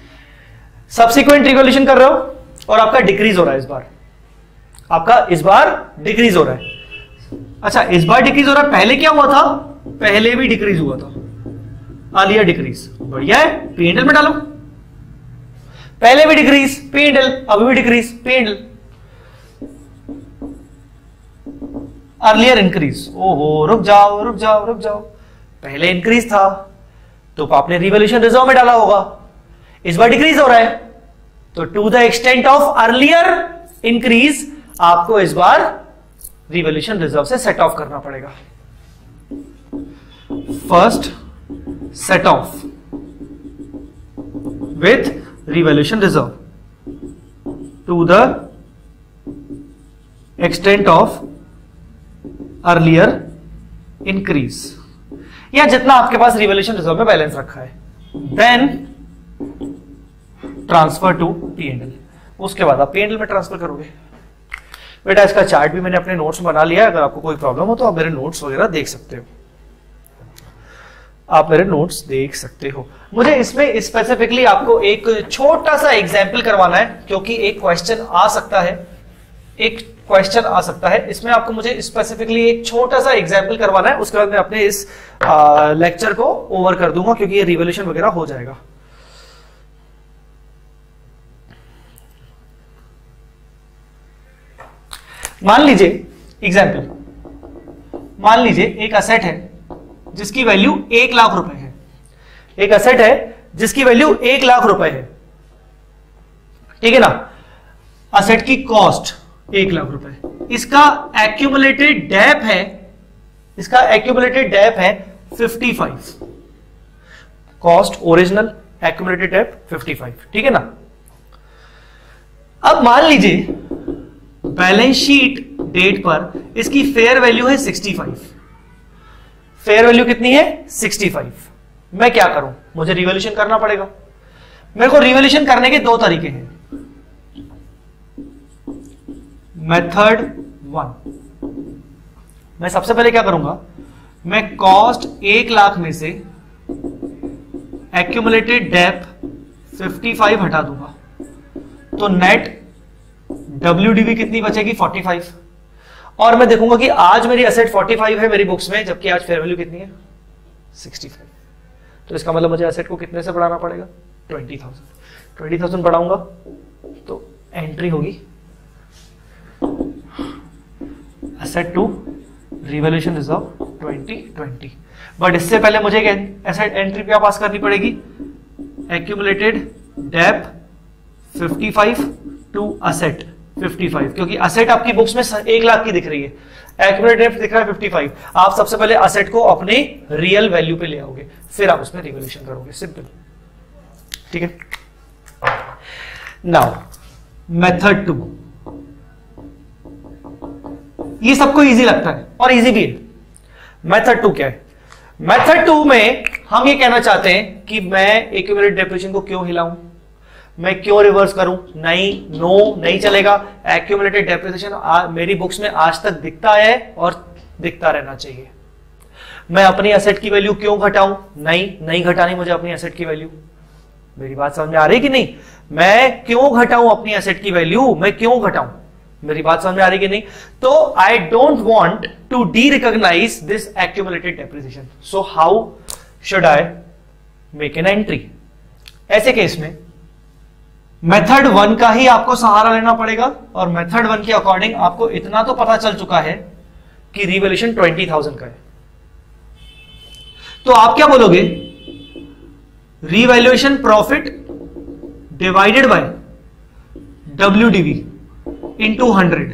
सब्सिक्वेंट रिवॉल्यूशन कर रहे हो और आपका डिक्रीज हो रहा है, इस बार डिक्रीज हो रहा है। अच्छा, इस बार डिक्रीज हो रहा है, पहले क्या हुआ था? पहले भी डिक्रीज हुआ था, अर्लियर डिक्रीज। बढ़िया है, P&L में डालो। पहले भी डिक्रीज P&L, अभी भी डिक्रीज P&L, अर्लियर इंक्रीज। ओहो, रुक जाओ। पहले इंक्रीज था तो आपने रिवॉल्यूशन रिजर्व में डाला होगा, इस बार डिक्रीज हो रहा है तो to the extent of earlier increase आपको इस बार रिवॉल्यूशन रिजर्व से सेट ऑफ करना पड़ेगा। First set off with revolution reserve to the extent of earlier increase, या जितना आपके पास रिवॉल्यूशन रिजर्व में बैलेंस रखा है, देन ट्रांसफर टू P&L। उसके बाद आप P&L में ट्रांसफर करोगे। बेटा इसका चार्ट भी मैंने अपने नोट्स में बना लिया है, अगर आपको कोई प्रॉब्लम हो तो आप मेरे नोट्स वगैरह देख सकते हो। मुझे इसमें स्पेसिफिकली आपको एक छोटा सा एग्जाम्पल करवाना है, क्योंकि एक क्वेश्चन आ सकता है इसमें आपको मुझे स्पेसिफिकली एक छोटा सा एग्जाम्पल करवाना है। उसके बाद मैं अपने इस लेक्चर को ओवर कर दूंगा, क्योंकि ये रिवॉल्यूशन वगैरह हो जाएगा। मान लीजिए एग्जाम्पल, मान लीजिए एक असेट है जिसकी वैल्यू 1 लाख रुपए है, एक असेट है जिसकी वैल्यू 1 लाख रुपए है, ठीक है ना। असेट की कॉस्ट 1 लाख रुपए, इसका एक्यूमुलेटेड डेप है 55, कॉस्ट ओरिजिनल, एक्यूमुलेटेड डेप 55, ठीक है ना। अब मान लीजिए बैलेंस शीट डेट पर इसकी फेयर वैल्यू है 65, फेयर वैल्यू कितनी है? 65। मैं क्या करूं? मुझे रिवॉल्यूशन करना पड़ेगा। मेरे को रिवॉल्यूशन करने के 2 तरीके हैं। मेथड 1, मैं सबसे पहले क्या करूंगा, मैं कॉस्ट 1 लाख में से एक्यूमुलेटेड डेप 55 हटा दूंगा, तो नेट WDV कितनी बचेगी? 45। और मैं देखूंगा कि आज मेरी एसेट 45 है मेरी बुक्स में, जबकि आज फेयर वैल्यू कितनी है? 65। तो इसका मतलब मुझे एसेट को कितने से बढ़ाना पड़ेगा? 20,000 बढ़ाऊंगा तो एंट्री होगी asset to revolution reserve 2020। But इससे पहले मुझे एसेट एंट्री क्या पास करनी पड़ेगी? एक्यूमुलेटेड डेप 55 टू असेट 55, क्योंकि असेट आपकी बुक्स में 1 लाख की दिख रही है, एक्यूमुलेटेड डेप दिख रहा है 55। आप सबसे पहले असेट को अपने रियल वैल्यू पे ले आओगे, फिर आप उसमें रिवॉल्यूशन करोगे, सिंपल, ठीक है। नाउ मेथड 2, ये सबको इजी लगता है और इजी भी है। मेथड 2 क्या है? मेथड 2 में हम ये कहना चाहते हैं कि मैं एक्यूमुलेटेड डेप्रिसिएशन को क्यों हिलाऊं, मैं क्यों रिवर्स करूं? नहीं चलेगा। एक्यूमुलेटेड डेप्रिसिएशन मेरी बुक्स में आज तक दिखता है और दिखता रहना चाहिए। मैं अपनी एसेट की वैल्यू क्यों घटाऊं? नहीं घटानी मुझे अपनी एसेट की वैल्यू। मेरी बात समझ में आ रही कि नहीं? मैं क्यों घटाऊं अपनी एसेट की वैल्यू? मैं क्यों घटाऊं? मेरी बात समझ में आ रही कि नहीं? तो I don't want to derecognise this accumulated depreciation, so how should I make an entry? ऐसे केस में मेथड 1 का ही आपको सहारा लेना पड़ेगा, और मेथड 1 के अकॉर्डिंग आपको इतना तो पता चल चुका है कि रिवॉल्यूशन 20,000 का है। तो आप क्या बोलोगे? Revaluation profit divided by WDV into 100।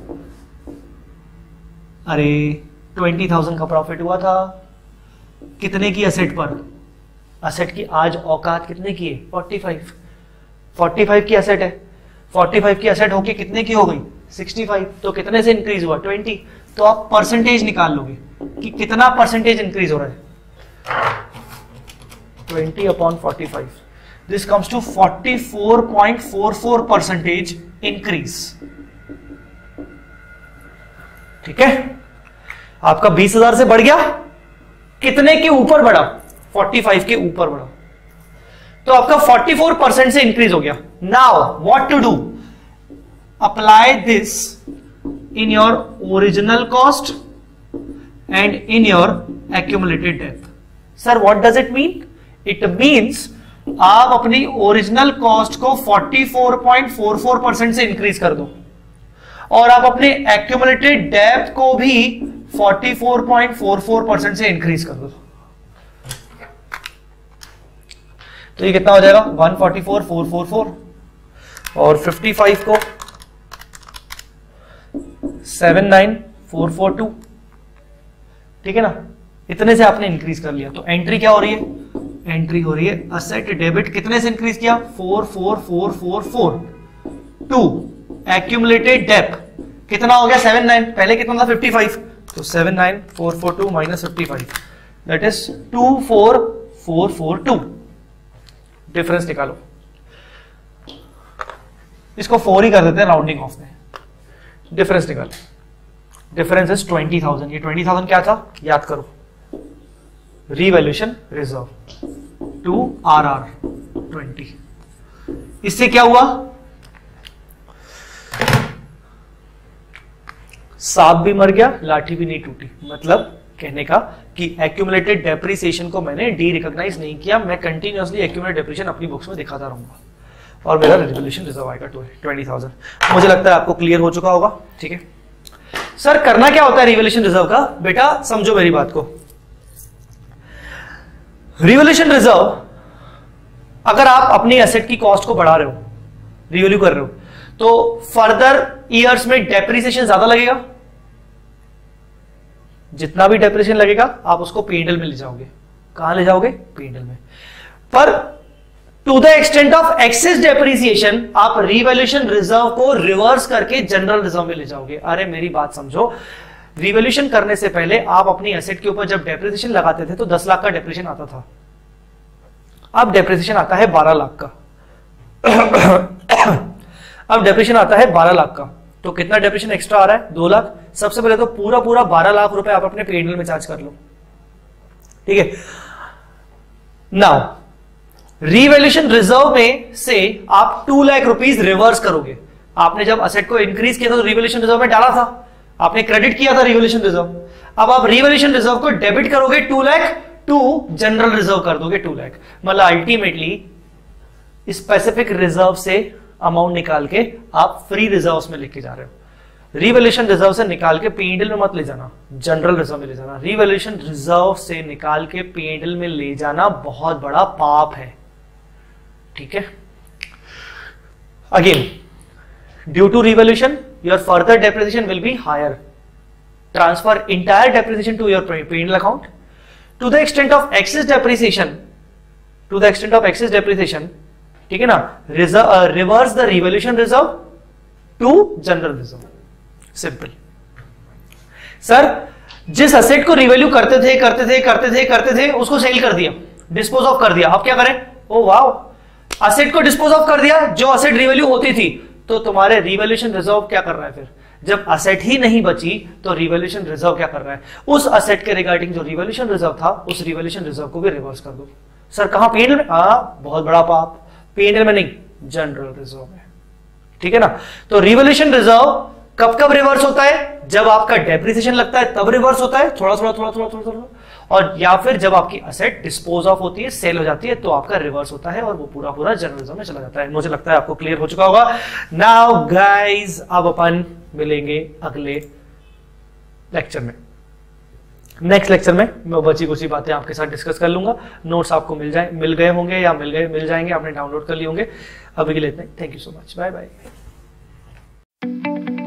अरे 20,000 का प्रॉफिट हुआ था, कितने की एसेट पर? एसेट की आज औकात कितने की है? 45 की एसेट है। 45 की एसेट होके कितने की हो गई? 65। तो कितने से इंक्रीज हुआ? 20। तो आप परसेंटेज निकाल लोगे कि कितना परसेंटेज इंक्रीज हो रहा है। 20/45, दिस कम्स टू 44.44% इंक्रीज। ठीक है, आपका 20,000 से बढ़ गया, कितने के ऊपर बढ़ा? 45 के ऊपर बढ़ा। तो आपका 44% से इंक्रीज हो गया। Now what to do, apply this in your original cost and in your accumulated depth. Sir what does it mean? It means आप अपनी ओरिजिनल कॉस्ट को 44.44% से इंक्रीज कर दो और आप अपने एक्यूमुलेटेड डेप्थ को भी 44.44% से इंक्रीज कर दो। तो ये कितना हो जाएगा? 144,444 और 55 को 79,442, ठीक है ना? इतने से आपने इंक्रीज कर लिया। तो एंट्री क्या हो रही है? एंट्री हो रही है असेट डेबिट कितने से इंक्रीज किया? 44,444 टू एक्यूमुलेटेड डेप्थ कितना हो गया? 79, पहले कितना था? 55, तो 79,442 माइनस 55 दैट इज 24,442। डिफरेंस निकालो, इसको 4 ही कर देते हैं राउंडिंग ऑफ में। डिफरेंस निकालो, डिफरेंस इज 20,000। ये 20,000 क्या था? याद करो, रिवैल्यूएशन रिजर्व टू RR 20। इससे क्या हुआ? सांप भी मर गया, लाठी भी नहीं टूटी। मतलब कहने का कि एक्यूमुलेटेड डेप्रिसिएशन को मैंने डी रिकॉग्नाइज नहीं किया, मैं कंटिन्यूअसली एक्यूमुलेटेड डेप्रिसिएशन अपनी बुक्स में दिखाता रहूंगा और मेरा रिवैल्यूएशन रिजर्व आएगा 20,000। मुझे लगता है आपको क्लियर हो चुका होगा, ठीक है? सर करना क्या होता है रिवैल्यूएशन रिजर्व का? बेटा समझो मेरी बात को। रिवैल्यूएशन रिजर्व, अगर आप अपनी एसेट की कॉस्ट को बढ़ा रहे हो, रिवैल्यू कर रहे हो, तो फर्दर ईयर्स में डेप्रिसिएशन ज्यादा लगेगा। जितना भी डेप्रिसिएशन लगेगा आप उसको P&L में ले जाओगे। कहां ले जाओगे? P&L में। पर to the extent of excess depreciation आप रिवैल्यूएशन रिजर्व को रिवर्स करके जनरल रिजर्व में ले जाओगे। अरे मेरी बात समझो, रिवैल्यूएशन करने से पहले आप अपनी एसेट के ऊपर जब डेप्रिसिएशन लगाते थे तो 10 लाख का डेप्रिसिएशन आता था। अब डेप्रिसिएशन आता है 12 लाख का। अब डेप्रिसिएशन आता है 12 लाख का, तो कितना डेप्रिसिएशन एक्स्ट्रा आ रहा है? 2 लाख। सबसे पहले तो पूरा 12 लाख रुपए आप अपने P&L में चार्ज कर लो, ठीक है? नाउ रिवैल्यूएशन रिजर्व में से आप 2 लाख रुपीस रिवर्स करोगे। आपने जब असेट को इंक्रीज किया था तो रिवैल्यूएशन रिजर्व में डाला था, आपने क्रेडिट किया था रिवैल्यूएशन रिजर्व। अब आप रिवैल्यूएशन रिजर्व को डेबिट करोगे 2 लाख टू जनरल रिजर्व कर दोगे 2 लाख। मतलब अल्टीमेटली स्पेसिफिक रिजर्व से अमाउंट निकाल के आप फ्री रिजर्व्स में लेके जा रहे हो। रिवैल्यूएशन रिजर्व से निकाल के P&L में मत ले जाना, जनरल रिजर्व में ले जाना। रिवैल्यूएशन रिजर्व से निकाल के P&L में ले जाना बहुत बड़ा पाप है, ठीक है? Again, due to revaluation your further depreciation will be higher. Transfer entire depreciation to your P&L account to the extent of excess depreciation, to the extent of excess depreciation, ठीक है ना? Reverse the revaluation reserve to general reserve. Simple. Sir जिस asset को revalue करते थे उसको cell कर दिया, डिस्पोज ऑफ कर दिया, अब क्या करें? ओ वाओ, असेट को डिस्पोज ऑफ कर दिया जो असेट रिवैल्यू होती थी, तो तुम्हारे रिवैल्यूएशन रिजर्व क्या कर रहा है? फिर जब असेट ही नहीं बची तो रिवैल्यूएशन रिजर्व क्या कर रहा है? उस असेट के रिगार्डिंग जो रिवैल्यूएशन रिजर्व था उस रिवैल्यूएशन रिजर्व को भी रिवर्स कर दो। सर कहां? P&L में? बहुत बड़ा पाप। P&L में नहीं, जनरल रिजर्व में, ठीक है ना? तो रिवैल्यूएशन रिजर्व कब कब रिवर्स होता है? जब आपका डेप्रिसिएशन लगता है तब रिवर्स होता है, थोड़ा थोड़ा, और या फिर जब आपकी असेट डिस्पोज ऑफ होती है, सेल हो जाती है, तो आपका रिवर्स होता है और वो पूरा जनरल रिजर्व में चला जाता है। मुझे लगता है आपको क्लियर हो चुका होगा। नाउ गाइस, अब अपन मिलेंगे अगले लेक्चर में। नेक्स्ट लेक्चर में मैं बची कुछ बातें आपके साथ डिस्कस कर लूंगा। नोट्स आपको मिल गए होंगे या मिल जाएंगे, आपने डाउनलोड कर लिए होंगे। अभी के लिए इतना ही। Thank you so much, bye bye.